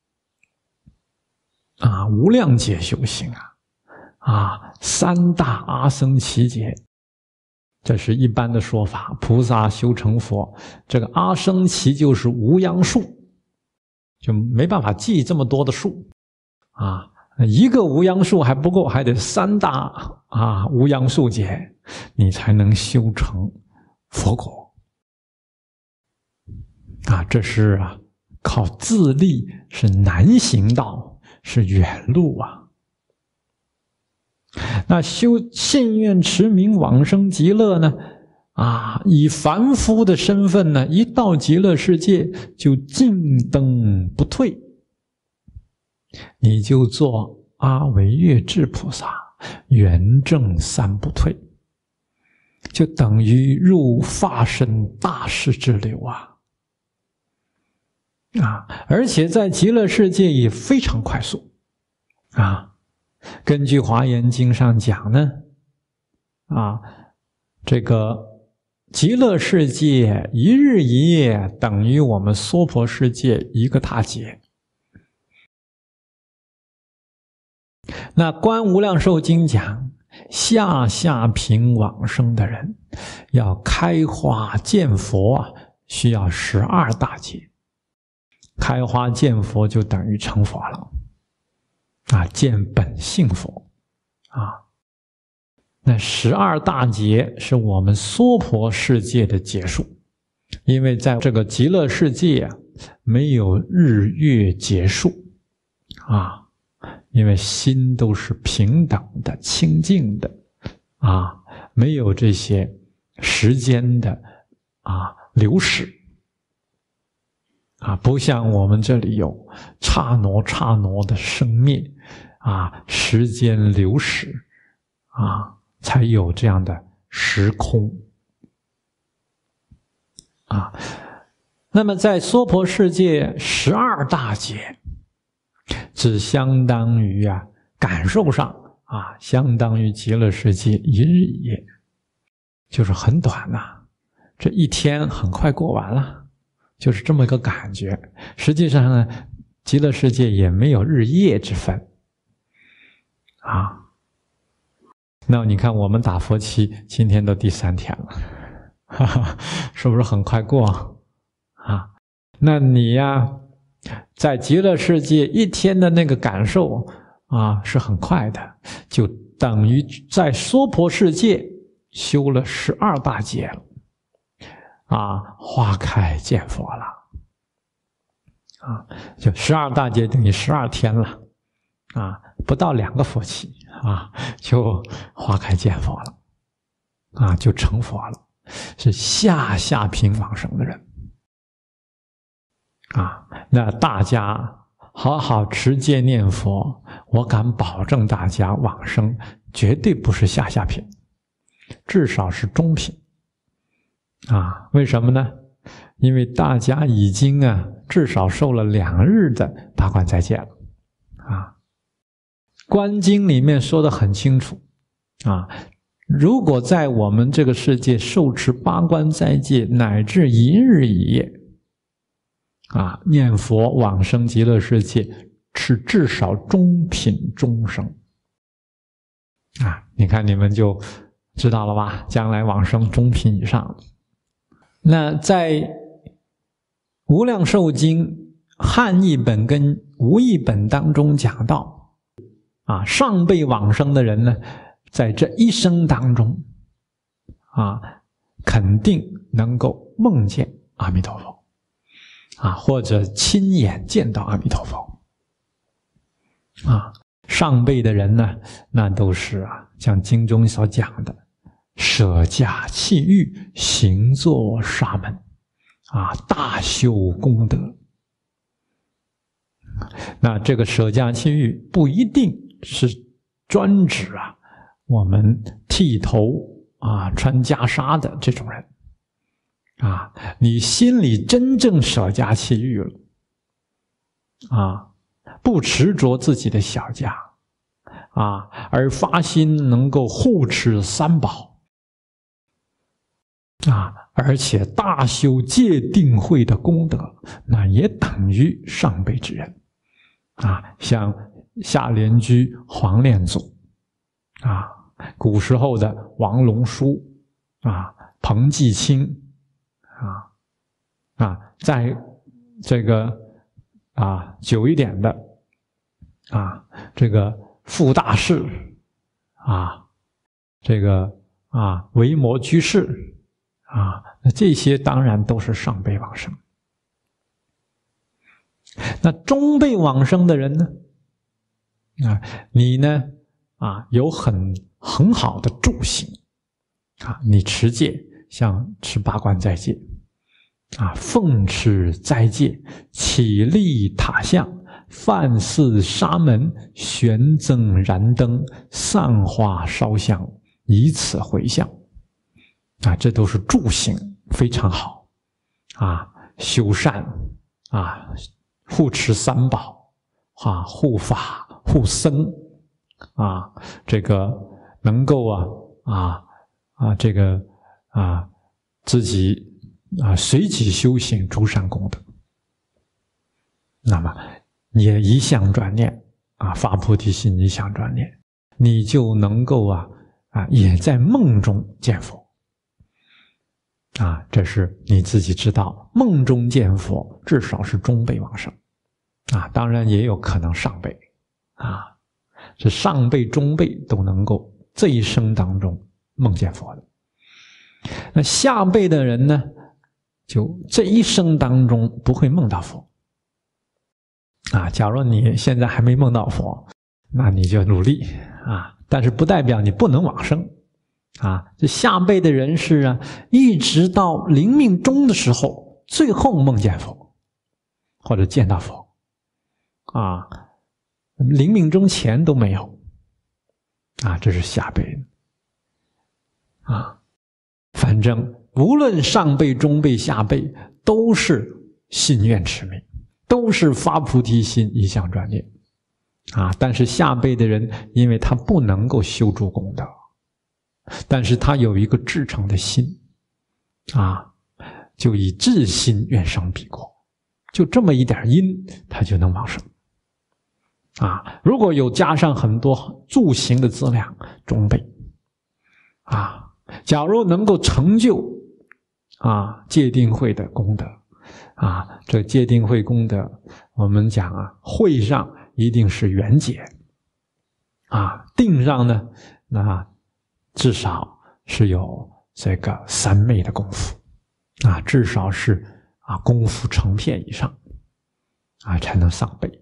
[SPEAKER 1] 啊，无量劫修行啊！啊，三大阿僧祇劫。这是一般的说法，菩萨修成佛，这个阿僧祇就是无央数，就没办法记这么多的数啊，一个无央数还不够，还得三大啊无央数劫，你才能修成佛果啊。这是啊，靠自力是难行道，是远路啊。那修信愿持名往生极乐呢？啊，以凡夫的身份呢，一到极乐世界就进登不退，你就做阿惟越致菩萨，圆正三不退，就等于入法身大士之流啊！啊，而且在极乐世界也非常快速啊。根据《华严经》上讲呢，啊，这个极乐世界一日一夜等于我们娑婆世界一个大劫。那《观无量寿经》讲，下下品往生的人要开花见佛啊，需要十二大劫。开花见佛就等于成佛了。啊，见本性佛啊，那十二大劫是我们娑婆世界的结束，因为在这个极乐世界啊，没有日月劫数啊，因为心都是平等的、清净的啊，没有这些时间的啊流逝啊，不像我们这里有刹那刹那的生灭。啊，时间流逝啊，才有这样的时空啊。那么在娑婆世界十二大劫，只相当于啊，感受上啊，相当于极乐世界一日一夜，就是很短呐、啊，这一天很快过完了，就是这么一个感觉。实际上呢，极乐世界也没有日夜之分。啊，那你看我们打佛七，今天都第三天了，哈哈，是不是很快过啊？那你呀，在极乐世界一天的那个感受啊，是很快的，就等于在娑婆世界修了十二大劫了，啊，花开见佛了，啊，就十二大劫等于十二天了。啊，不到两个佛期啊，就花开见佛了，啊，就成佛了，是下下品往生的人，啊，那大家好好持戒念佛，我敢保证大家往生绝对不是下下品，至少是中品，啊，为什么呢？因为大家已经啊，至少受了两日的八关斋戒了，啊。观经里面说得很清楚啊，如果在我们这个世界受持八关斋戒乃至一日一夜啊，念佛往生极乐世界是至少中品中生啊，你看你们就知道了吧，将来往生中品以上。那在无量寿经汉译本跟无译本当中讲到啊，上辈往生的人呢，在这一生当中， 啊，肯定能够梦见阿弥陀佛，啊，或者亲眼见到阿弥陀佛。啊，上辈的人呢，那都是啊，像经中所讲的，舍驾弃欲，行作沙门，啊，大修功德。那这个舍驾弃欲不一定是专指啊，我们剃头啊、穿袈裟的这种人，啊，你心里真正舍驾弃欲了，啊，不执着自己的小家，啊，而发心能够护持三宝，啊，而且大修戒定慧的功德，那也等于上辈之人，啊，像下莲居黄念祖，啊，古时候的王龙书，啊，彭继清，啊，啊，在这个啊久一点的，啊，这个傅大士，啊，这个啊维摩居士，啊，那这些当然都是上辈往生。那中辈往生的人呢？啊，你呢？啊，有很很好的助行，啊，你持戒，像持八关斋戒，啊，奉持斋戒，起立塔像，饭寺沙门，悬赠燃灯，散花烧香，以此回向，啊，这都是助行，非常好，啊，修善，啊，护持三宝，啊，护法护僧，啊，这个能够啊啊啊这个啊自己啊随己修行诸善功德，那么也一向专念啊，发菩提心一向专念，你就能够啊啊也在梦中见佛，啊，这是你自己知道，梦中见佛至少是中辈往生，啊，当然也有可能上辈，啊。是上辈、中辈都能够这一生当中梦见佛的。那下辈的人呢，就这一生当中不会梦到佛。啊，假如你现在还没梦到佛，那你就努力啊，但是不代表你不能往生。啊，这下辈的人是啊，一直到临命终的时候，最后梦见佛，或者见到佛。啊。临命终前都没有，啊，这是下辈，啊，反正无论上辈、中辈、下辈，都是信愿持名，都是发菩提心，一向专念，啊，但是下辈的人，因为他不能够修诸功德，但是他有一个至诚的心，啊，就以至心愿生彼国，就这么一点因，他就能往生。啊，如果有加上很多助行的资粮，中辈，啊，假如能够成就啊戒定慧的功德，啊，这戒定慧功德，我们讲啊，慧上一定是圆解，啊，定上呢，那至少是有这个三昧的功夫，啊，至少是啊功夫成片以上，啊，才能上辈。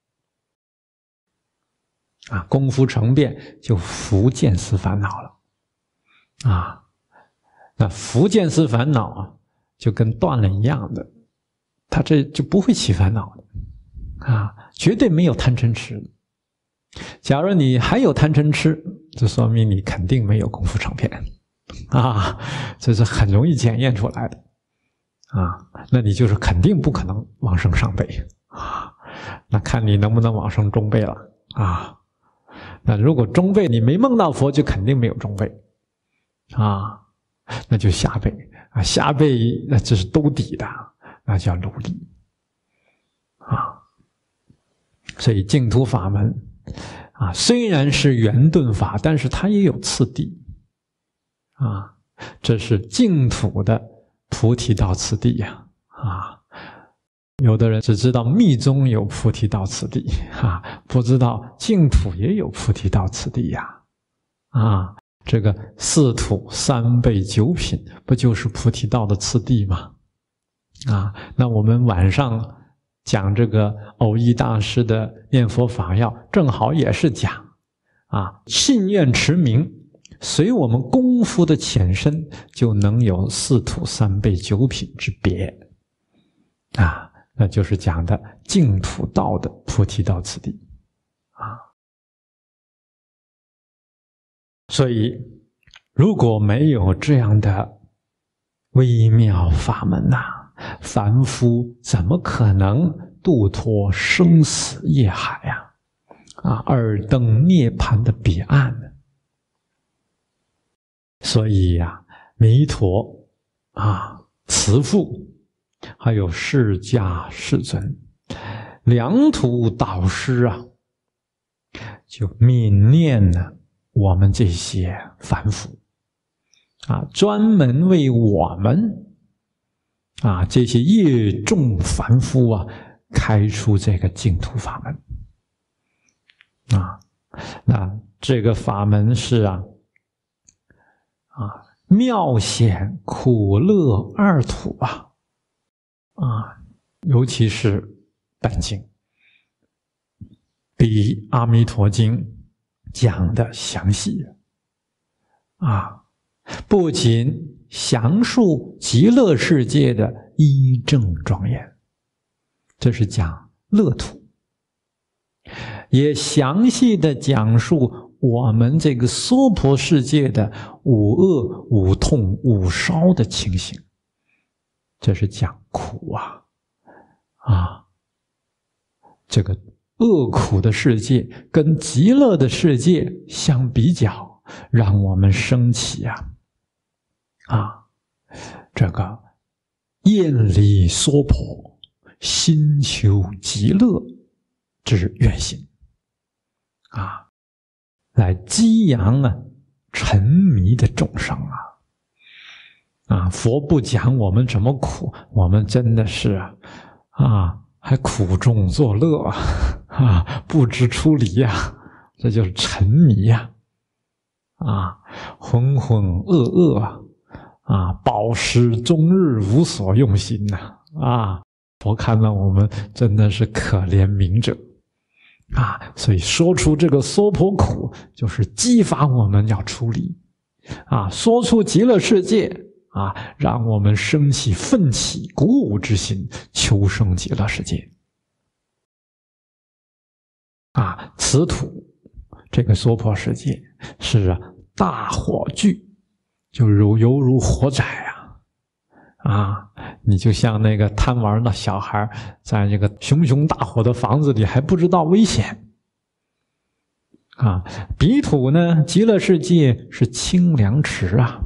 [SPEAKER 1] 啊，功夫成变就伏见思烦恼了，啊，那伏见思烦恼啊，就跟断了一样的，他这就不会起烦恼的，啊，绝对没有贪嗔痴的。假如你还有贪嗔痴，这说明你肯定没有功夫成片，啊，这是很容易检验出来的，啊，那你就是肯定不可能往生上辈，啊，那看你能不能往生中辈了，啊。那如果中辈你没梦到佛，就肯定没有中辈，啊，那就下辈啊，下辈那这是兜底的，那叫努力，啊，所以净土法门啊，虽然是圆顿法，但是它也有次第，啊，这是净土的菩提道次第呀，啊。有的人只知道密宗有菩提道次第，啊，不知道净土也有菩提道次第呀，啊， 这个四土三辈九品，不就是菩提道的次第吗？啊，那我们晚上讲这个藕益大师的念佛法要，正好也是讲啊，信愿持名，随我们功夫的浅深，就能有四土三辈九品之别啊，那就是讲的净土道的菩提道次第啊。所以，如果没有这样的微妙法门呐、啊，凡夫怎么可能度脱生死业海呀？啊，二登涅槃的彼岸呢？所以呀、啊，弥陀啊，慈父，还有释迦世尊，两土导师啊，就悯念呢我们这些凡夫啊，专门为我们。啊，这些业重凡夫啊，开出这个净土法门啊，那这个法门是啊，啊妙显苦乐二土啊，啊，尤其是本经比《阿弥陀经》讲的详细啊，不仅详述极乐世界的一正庄严，这是讲乐土，也详细的讲述我们这个娑婆世界的五恶、五痛、五烧的情形，这是讲苦啊啊！这个恶苦的世界跟极乐的世界相比较，让我们升起啊啊，这个厌离娑婆，心求极乐之愿心啊，来激扬啊沉迷的众生啊啊！佛不讲我们怎么苦，我们真的是啊啊，还苦中作乐啊，啊不知出离呀、啊，这就是沉迷呀、啊，啊浑浑噩噩啊。啊，饱食终日无所用心呐、啊！啊，佛看到我们真的是可怜悯者啊，所以说出这个娑婆苦，就是激发我们要出离啊；说出极乐世界啊，让我们升起奋起鼓舞之心，求生极乐世界啊。此土这个娑婆世界是啊大火炬。就如犹如火灾啊，啊！你就像那个贪玩的小孩，在这个熊熊大火的房子里还不知道危险啊。彼土呢，极乐世界是清凉池啊，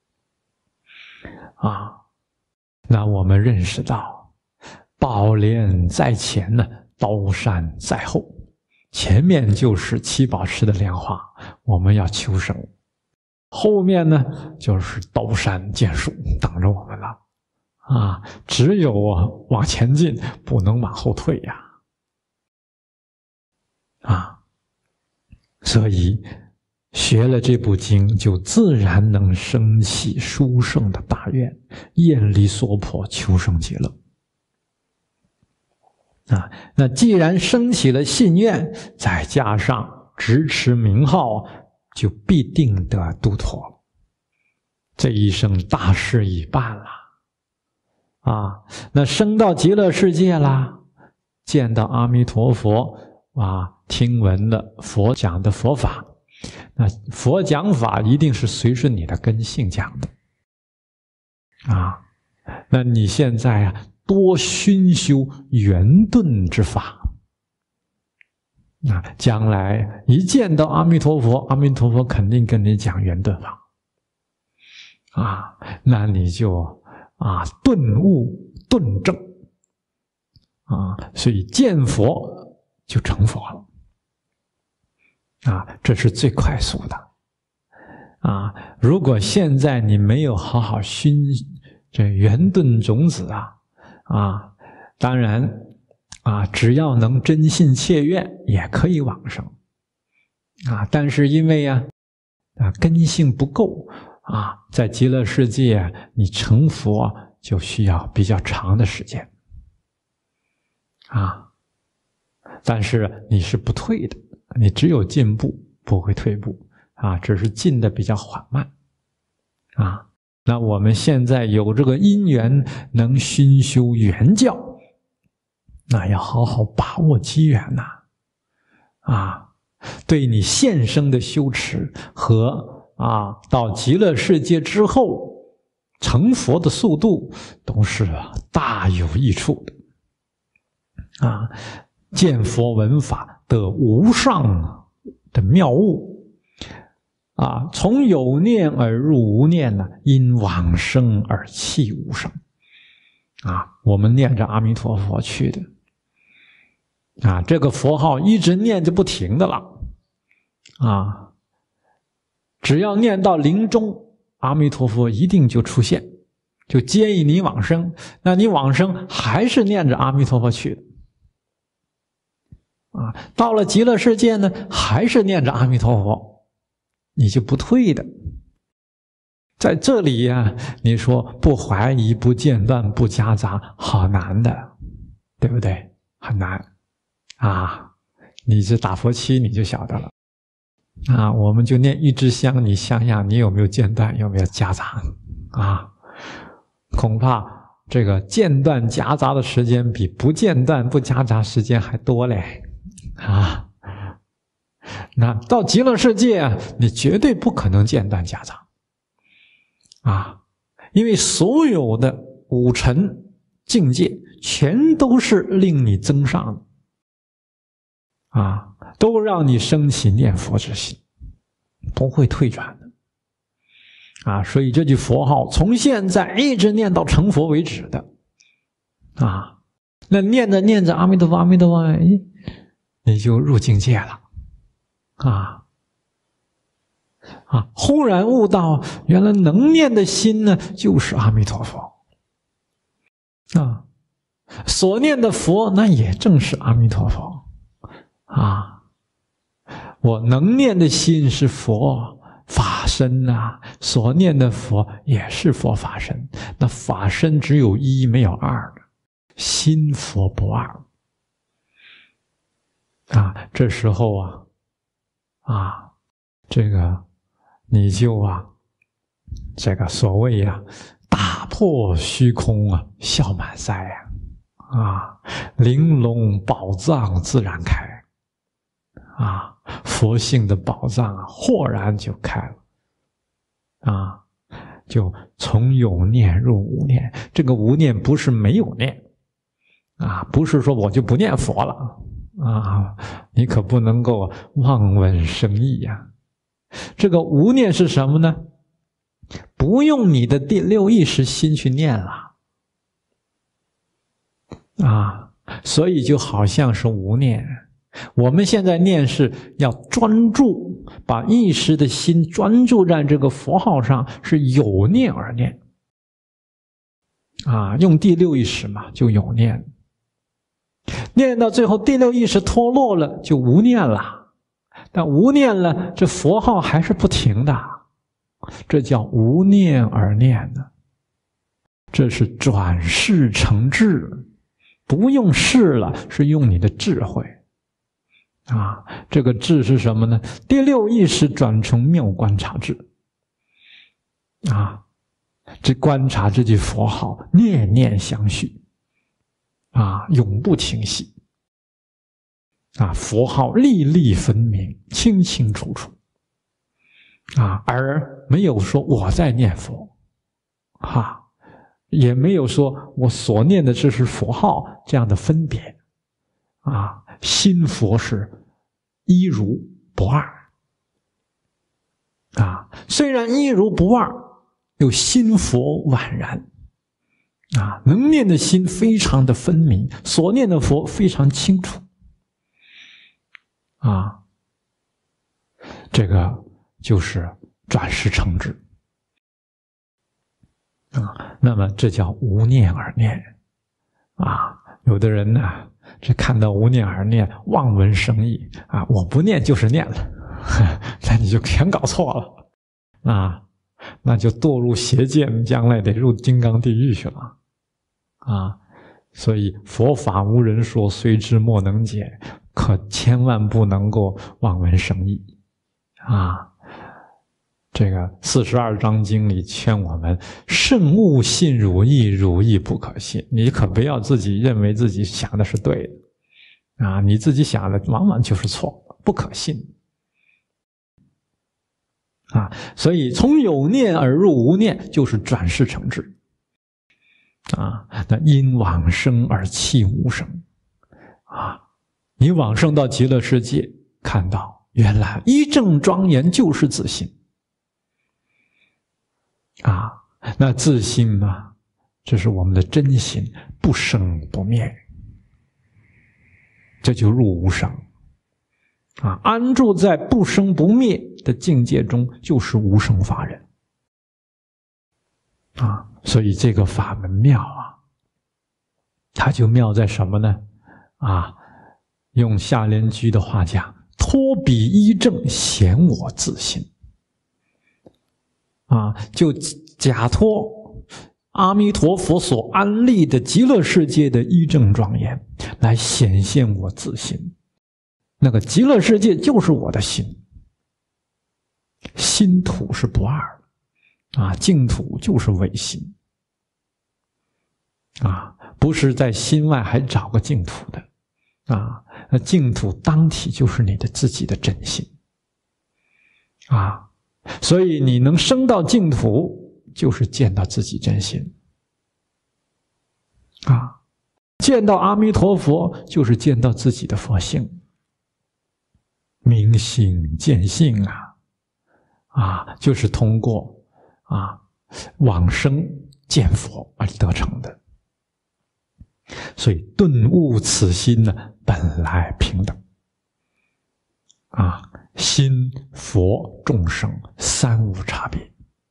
[SPEAKER 1] 啊！那我们认识到，宝莲在前呢，刀山在后，前面就是七宝池的莲花，我们要求生。后面呢，就是刀山剑树等着我们了，啊！只有啊往前进，不能往后退呀，啊！所以学了这部经，就自然能生起殊胜的大愿，厌离娑婆，求生极乐。啊，那既然升起了信愿，再加上执持名号。就必定得度脱，这一生大事已办了啊！那升到极乐世界啦，见到阿弥陀佛啊，听闻了佛讲的佛法，那佛讲法一定是随着你的根性讲的啊。那你现在啊，多熏修圆顿之法。啊，将来一见到阿弥陀佛，阿弥陀佛肯定跟你讲圆顿法，啊，那你就啊顿悟顿证，啊，所以见佛就成佛了，啊，这是最快速的，啊，如果现在你没有好好熏这圆顿种子啊，啊，当然。啊，只要能真信切愿，也可以往生啊。但是因为呀、啊， 啊，根性不够啊，在极乐世界你成佛就需要比较长的时间啊。但是你是不退的，你只有进步，不会退步啊，只是进的比较缓慢啊。那我们现在有这个因缘，能熏修圆教，那要好好把握机缘呐啊！对你现生的修持和啊到极乐世界之后成佛的速度，都是大有益处的啊！见佛闻法得无上的妙悟啊！从有念而入无念呢，因往生而弃无生啊！我们念着阿弥陀佛去的啊，这个佛号一直念着不停的了啊！只要念到临终，阿弥陀佛一定就出现，就接引你往生。那你往生还是念着阿弥陀佛去的啊！到了极乐世界呢，还是念着阿弥陀佛，你就不退的。在这里呀、啊，你说不怀疑、不间断、不夹杂，好难的，对不对？很难啊！你这打佛七你就晓得了啊！我们就念一支香，你想想你有没有间断，有没有夹杂啊？恐怕这个间断夹杂的时间比不间断不夹杂时间还多嘞啊！那到极乐世界啊，你绝对不可能间断夹杂啊，因为所有的五尘境界全都是令你增上的啊，都让你升起念佛之心，不会退转的啊。所以这句佛号从现在一直念到成佛为止的啊，那念着念着阿弥陀佛阿弥陀佛，哎，你就入境界了啊啊！忽然悟到，原来能念的心呢，就是阿弥陀佛啊，所念的佛那也正是阿弥陀佛啊！我能念的心是佛法身呐、啊，所念的佛也是佛法身。那法身只有一没有二的，心佛不二啊！这时候啊啊，这个你就啊，这个所谓呀、啊，打破虚空啊，笑满腮呀，啊，玲珑宝藏自然开。啊，佛性的宝藏啊，豁然就开了，啊，就从有念入无念。这个无念不是没有念，啊，不是说我就不念佛了，啊，你可不能够望文生义呀。这个无念是什么呢？不用你的第六意识心去念了，啊，所以就好像是无念。我们现在念是要专注，把意识的心专注在这个佛号上，是有念而念啊，用第六意识嘛，就有念，念到最后第六意识脱落了，就无念了。但无念了，这佛号还是不停的，这叫无念而念呢。这是转识成智，不用识了，是用你的智慧。啊，这个智是什么呢？第六意识转成妙观察智啊，这观察这句佛号，念念相续啊，永不停息啊，佛号粒粒分明，清清楚楚啊，而没有说我在念佛啊，也没有说我所念的这是佛号这样的分别啊。心佛是一如不二啊，虽然一如不二，又心佛宛然啊，能念的心非常的分明，所念的佛非常清楚啊，这个就是转识成智啊。那么这叫无念而念啊。有的人呢，这看到无念而念，望文生义啊，我不念就是念了，那你就全搞错了啊，那就堕入邪见，将来得入金刚地狱去了啊！所以佛法无人说，虽知莫能解，可千万不能够望文生义啊！这个四十二章经里劝我们：慎勿信汝意，汝意不可信。你可不要自己认为自己想的是对的啊！你自己想的往往就是错的，不可信。啊，所以从有念而入无念，就是转世成智。啊，那因往生而弃无生。啊，你往生到极乐世界，看到原来一正庄严就是自心。啊，那自心呢，这是我们的真心，不生不灭，这就入无生。啊，安住在不生不灭的境界中，就是无生法忍。啊，所以这个法门妙啊，它就妙在什么呢？啊，用下联居的话讲，托彼依正，显我自心。啊，就假托阿弥陀佛所安立的极乐世界的依正庄严，来显现我自心。那个极乐世界就是我的心，心土是不二的啊，净土就是唯心啊，不是在心外还找个净土的啊，那净土当体就是你的自己的真心啊，所以你能升到净土，就是见到自己真心啊，见到阿弥陀佛，就是见到自己的佛性。明心见性啊，啊，就是通过啊往生见佛而得成的。所以顿悟此心呢，本来平等啊，心佛众生三无差别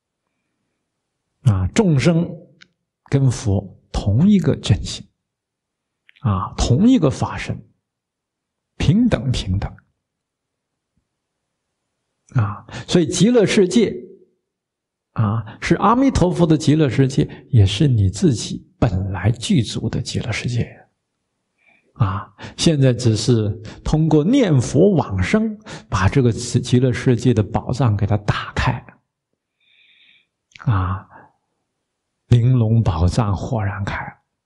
[SPEAKER 1] 啊，众生跟佛同一个真心啊，同一个法身，平等平等。啊，所以极乐世界啊，是阿弥陀佛的极乐世界，也是你自己本来具足的极乐世界啊。现在只是通过念佛往生，把这个极乐世界的宝藏给它打开啊，玲珑宝藏豁然开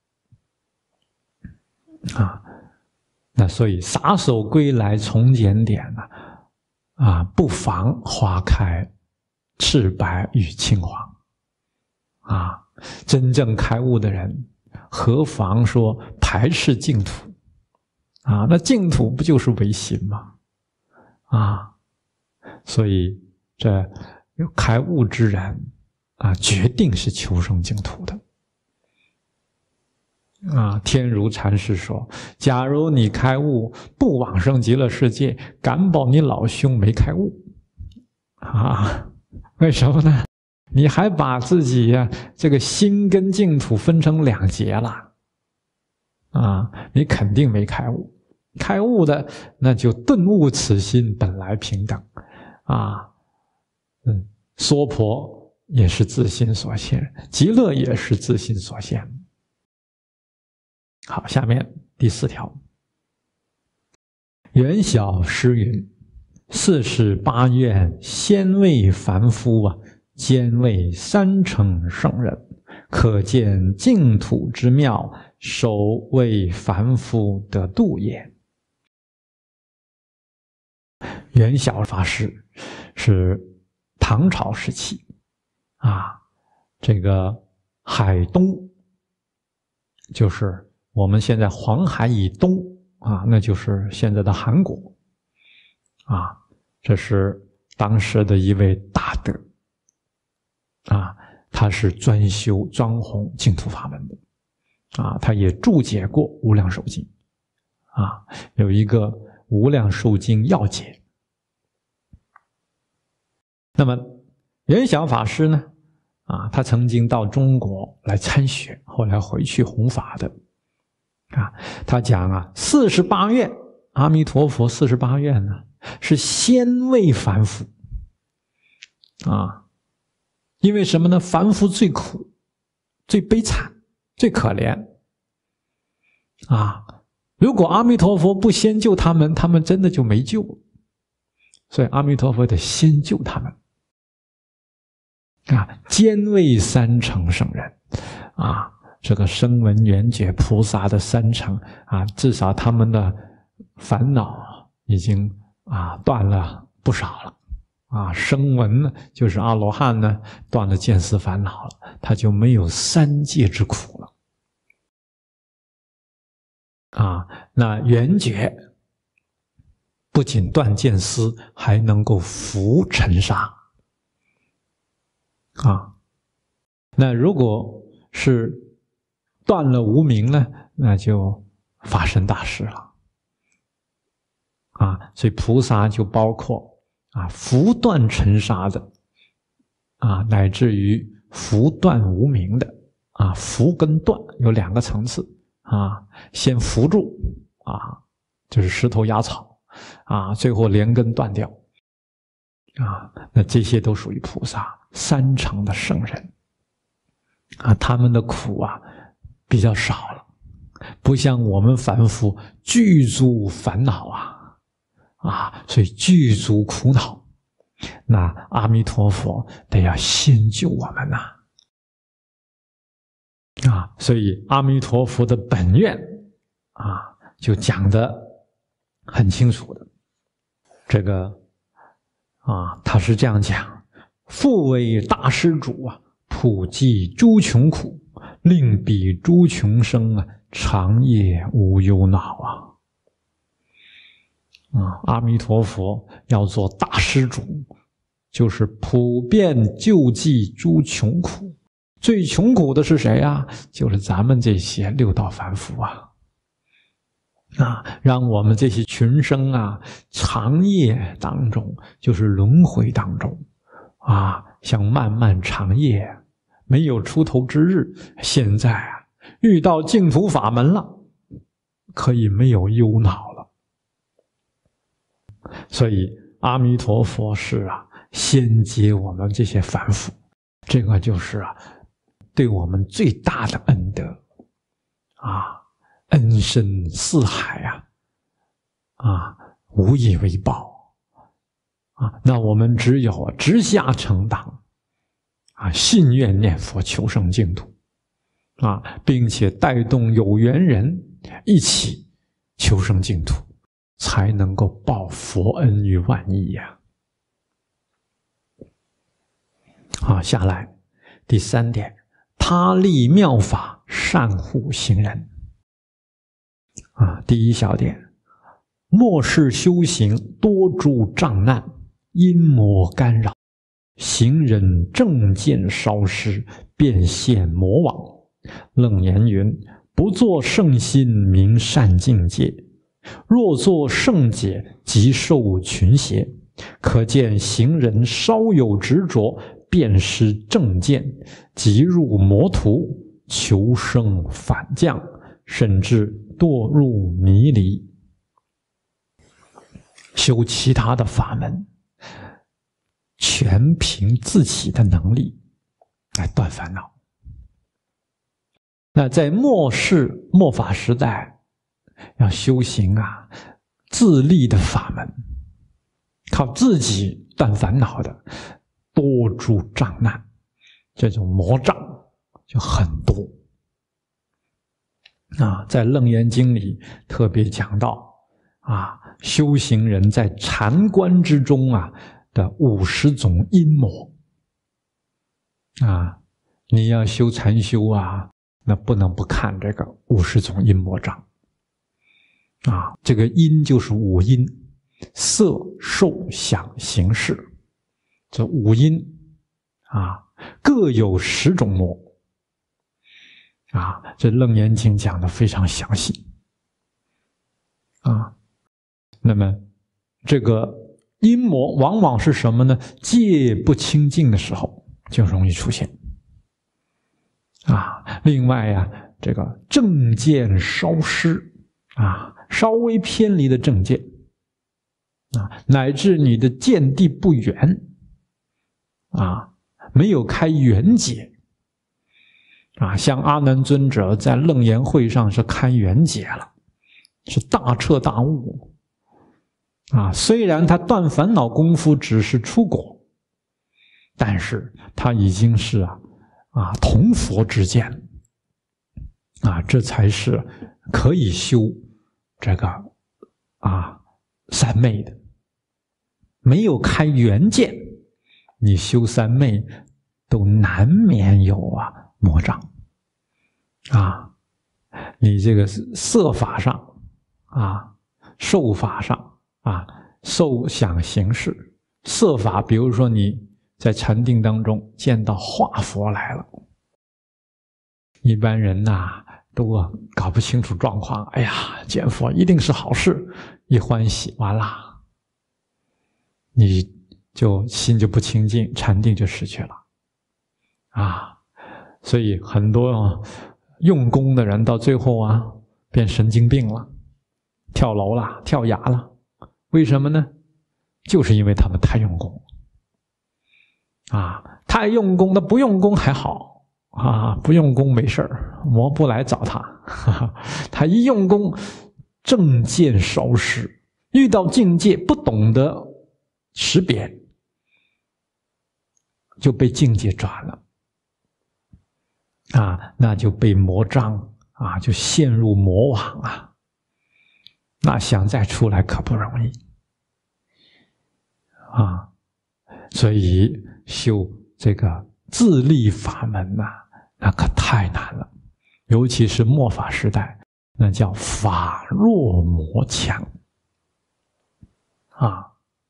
[SPEAKER 1] 啊。那所以撒手归来从检点呢、啊。啊，不妨花开，赤白与青黄。啊，真正开悟的人，何妨说排斥净土？啊，那净土不就是唯心吗？啊，所以这有开悟之人啊，决定是求生净土的。啊，天如禅师说：“假如你开悟不往生极乐世界，敢保你老兄没开悟。”啊，为什么呢？你还把自己呀、啊、这个心跟净土分成两截了，啊，你肯定没开悟。开悟的那就顿悟此心本来平等，啊，嗯，娑婆也是自心所现，极乐也是自心所现。好，下面第四条。元晓诗云：“四十八愿，先为凡夫啊，兼为三乘圣人，可见净土之妙，首为凡夫得度也。”元晓法师是唐朝时期啊，这个海东就是我们现在黄海以东啊，那就是现在的韩国啊，这是当时的一位大德啊，他是专修专弘净土法门的啊，他也注解过《无量寿经》啊，有一个《无量寿经要解》。那么元晓法师呢啊，他曾经到中国来参学，后来回去弘法的啊，他讲啊，四十八愿，阿弥陀佛四十八愿呢，是先为凡夫啊， 因为什么呢？凡夫最苦、最悲惨、最可怜啊！如果阿弥陀佛不先救他们，他们真的就没救了。所以阿弥陀佛得先救他们啊！兼为三乘圣人啊，这个声闻缘觉菩萨的三乘啊，至少他们的烦恼已经啊断了不少了啊。声闻呢，就是阿罗汉呢，断了见思烦恼了，他就没有三界之苦了啊。那缘觉不仅断见思，还能够伏尘沙啊。那如果是断了无明呢，那就发生大事了啊。所以菩萨就包括啊伏断尘沙的啊，乃至于伏断无明的啊。伏跟断有两个层次啊，先伏住啊，就是石头压草啊，最后连根断掉啊。那这些都属于菩萨三乘的圣人啊，他们的苦啊比较少了，不像我们凡夫具足烦恼啊啊，所以具足苦恼。那阿弥陀佛得要先救我们呐啊, 啊，所以阿弥陀佛的本愿啊，就讲得很清楚的。这个啊，他是这样讲：复为大施主啊，普济诸穷苦，令彼诸穷生啊，长夜无忧恼啊。啊，阿弥陀佛要做大施主，就是普遍救济诸穷苦。最穷苦的是谁啊？就是咱们这些六道凡夫啊。啊，让我们这些群生啊，长夜当中，就是轮回当中啊，像漫漫长夜，没有出头之日。现在啊，遇到净土法门了，可以没有忧恼了。所以阿弥陀佛是啊，先接我们这些凡夫，这个就是啊，对我们最大的恩德啊。恩深似海啊，啊，无以为报啊！那我们只有直下承担啊，信愿念佛求生净土啊，并且带动有缘人一起求生净土，才能够报佛恩于万亿呀！好，下来第三点，他立妙法，善护行人。啊，第一小点，末世修行多诸障难，阴魔干扰，行人正见稍失，便现魔网。楞严云：不作圣心，明善境界；若作圣解，即受群邪。可见行人稍有执着，便失正见，即入魔途，求生反降，甚至堕入迷离。修其他的法门，全凭自己的能力来断烦恼。那在末世末法时代，要修行啊，自立的法门，靠自己断烦恼的，多诸障难，这种魔障就很多。啊，在《楞严经》里特别讲到啊，修行人在禅观之中啊的五十种阴魔啊，你要修禅修啊，那不能不看这个五十种阴魔障啊。这个阴就是五阴，色、受、想、行、识，这五阴啊，各有十种魔。啊，这《楞严经》讲的非常详细啊。那么，这个阴魔往往是什么呢？戒不清净的时候就容易出现啊。另外呀、啊，这个正见稍失啊，稍微偏离的正见啊，乃至你的见地不圆啊， 没有开圆解啊。像阿难尊者在楞严会上是开圆解了，是大彻大悟啊。虽然他断烦恼功夫只是初果，但是他已经是啊啊同佛之见啊，这才是可以修这个啊三昧的。没有开圆见，你修三昧都难免有啊魔障啊。你这个色法上啊，受法上啊，受想行识。色法，比如说你在禅定当中见到化佛来了，一般人呐、啊、都啊搞不清楚状况，哎呀，见佛一定是好事，一欢喜完了。你就心就不清净，禅定就失去了啊！所以很多、啊、用功的人到最后啊，变神经病了，跳楼了，跳崖了。为什么呢？就是因为他们太用功啊！太用功，那不用功还好啊，不用功没事儿，魔不来找他。哈哈，他一用功，正见少失，遇到境界不懂得识别，就被境界转了啊，那就被魔障啊，就陷入魔网啊，那想再出来可不容易啊。所以修这个自力法门呐、啊，那可太难了，尤其是末法时代，那叫法弱魔强啊。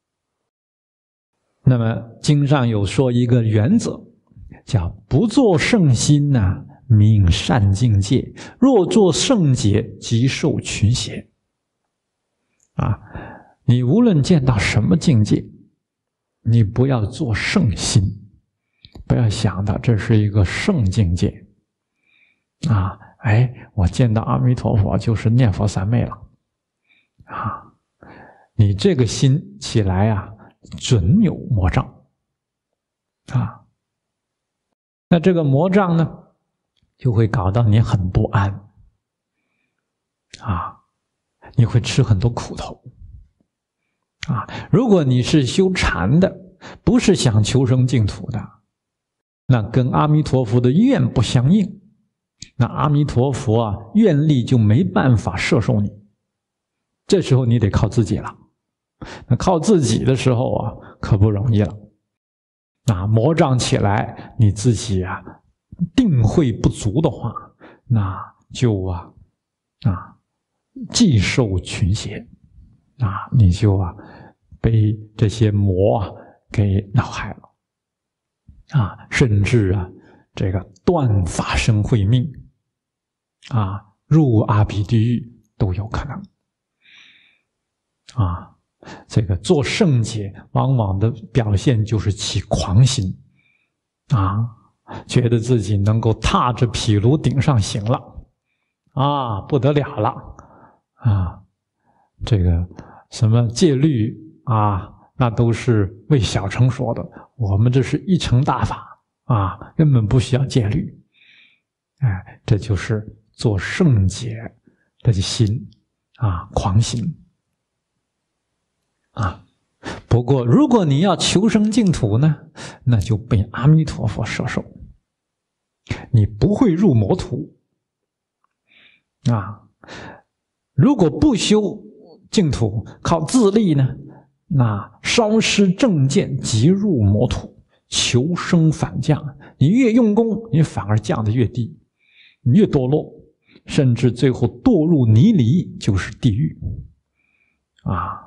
[SPEAKER 1] 那么经上有说一个原则，叫不作圣心呐、啊，名善境界；若作圣解，即受群邪。啊，你无论见到什么境界，你不要做圣心，不要想到这是一个圣境界。啊，哎，我见到阿弥陀佛就是念佛三昧了。啊，你这个心起来啊，准有魔障啊。那这个魔障呢，就会搞到你很不安啊，你会吃很多苦头啊。如果你是修禅的，不是想求生净土的，那跟阿弥陀佛的愿不相应，那阿弥陀佛啊愿力就没办法摄受你，这时候你得靠自己了。那靠自己的时候啊，可不容易了。啊，魔障起来，你自己啊定慧不足的话，那就啊啊既受群邪啊，你就啊被这些魔啊给恼害了啊，甚至啊这个断法身慧命啊，入阿鼻地狱都有可能啊。这个做圣解往往的表现就是起狂心啊，觉得自己能够踏着毗卢顶上行了啊，不得了了啊，这个什么戒律啊，那都是为小乘说的，我们这是一乘大法啊，根本不需要戒律。哎，这就是做圣解的心啊，狂心啊。不过如果你要求生净土呢，那就被阿弥陀佛摄受，你不会入魔途啊。如果不修净土，靠自力呢，那稍失正见即入魔土，求生反降。你越用功，你反而降得越低，你越堕落，甚至最后堕入泥犁，就是地狱啊。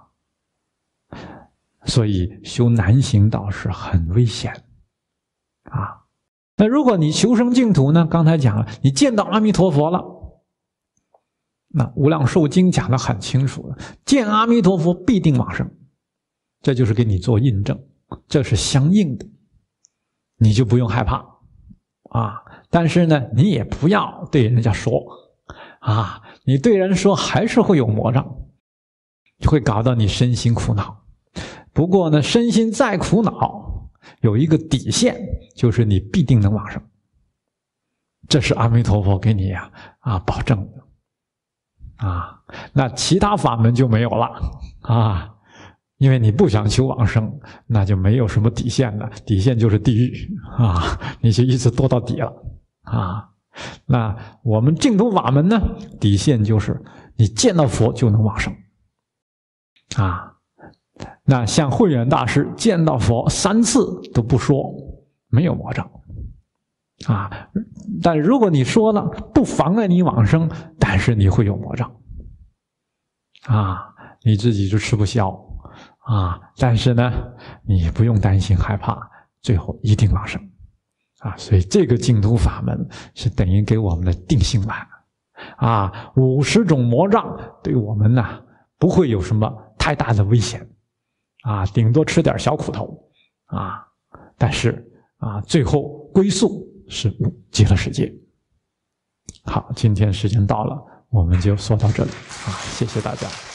[SPEAKER 1] 所以修难行道是很危险啊。那如果你求生净土呢，刚才讲了，你见到阿弥陀佛了，那无量寿经讲得很清楚了，见阿弥陀佛必定往生，这就是给你做印证，这是相应的，你就不用害怕啊。但是呢，你也不要对人家说啊，你对人说还是会有魔障，就会搞到你身心苦恼。不过呢，身心再苦恼， 有一个底线，就是你必定能往生。这是阿弥陀佛给你呀啊保证的啊。那其他法门就没有了啊。因为你不想求往生，那就没有什么底线了，底线就是地狱啊，你就一直堕到底了啊。那我们净土法门呢，底线就是你见到佛就能往生啊。那像慧远大师见到佛三次都不说，没有魔障啊。但如果你说了，不妨碍你往生，但是你会有魔障啊，你自己就吃不消啊，但是呢，你不用担心害怕，最后一定往生啊。所以这个净土法门是等于给我们的定心丸啊。五十种魔障对我们呢不会有什么太大的危险啊，顶多吃点小苦头啊。但是啊，最后归宿是极乐世界。好，今天时间到了，我们就说到这里啊，谢谢大家。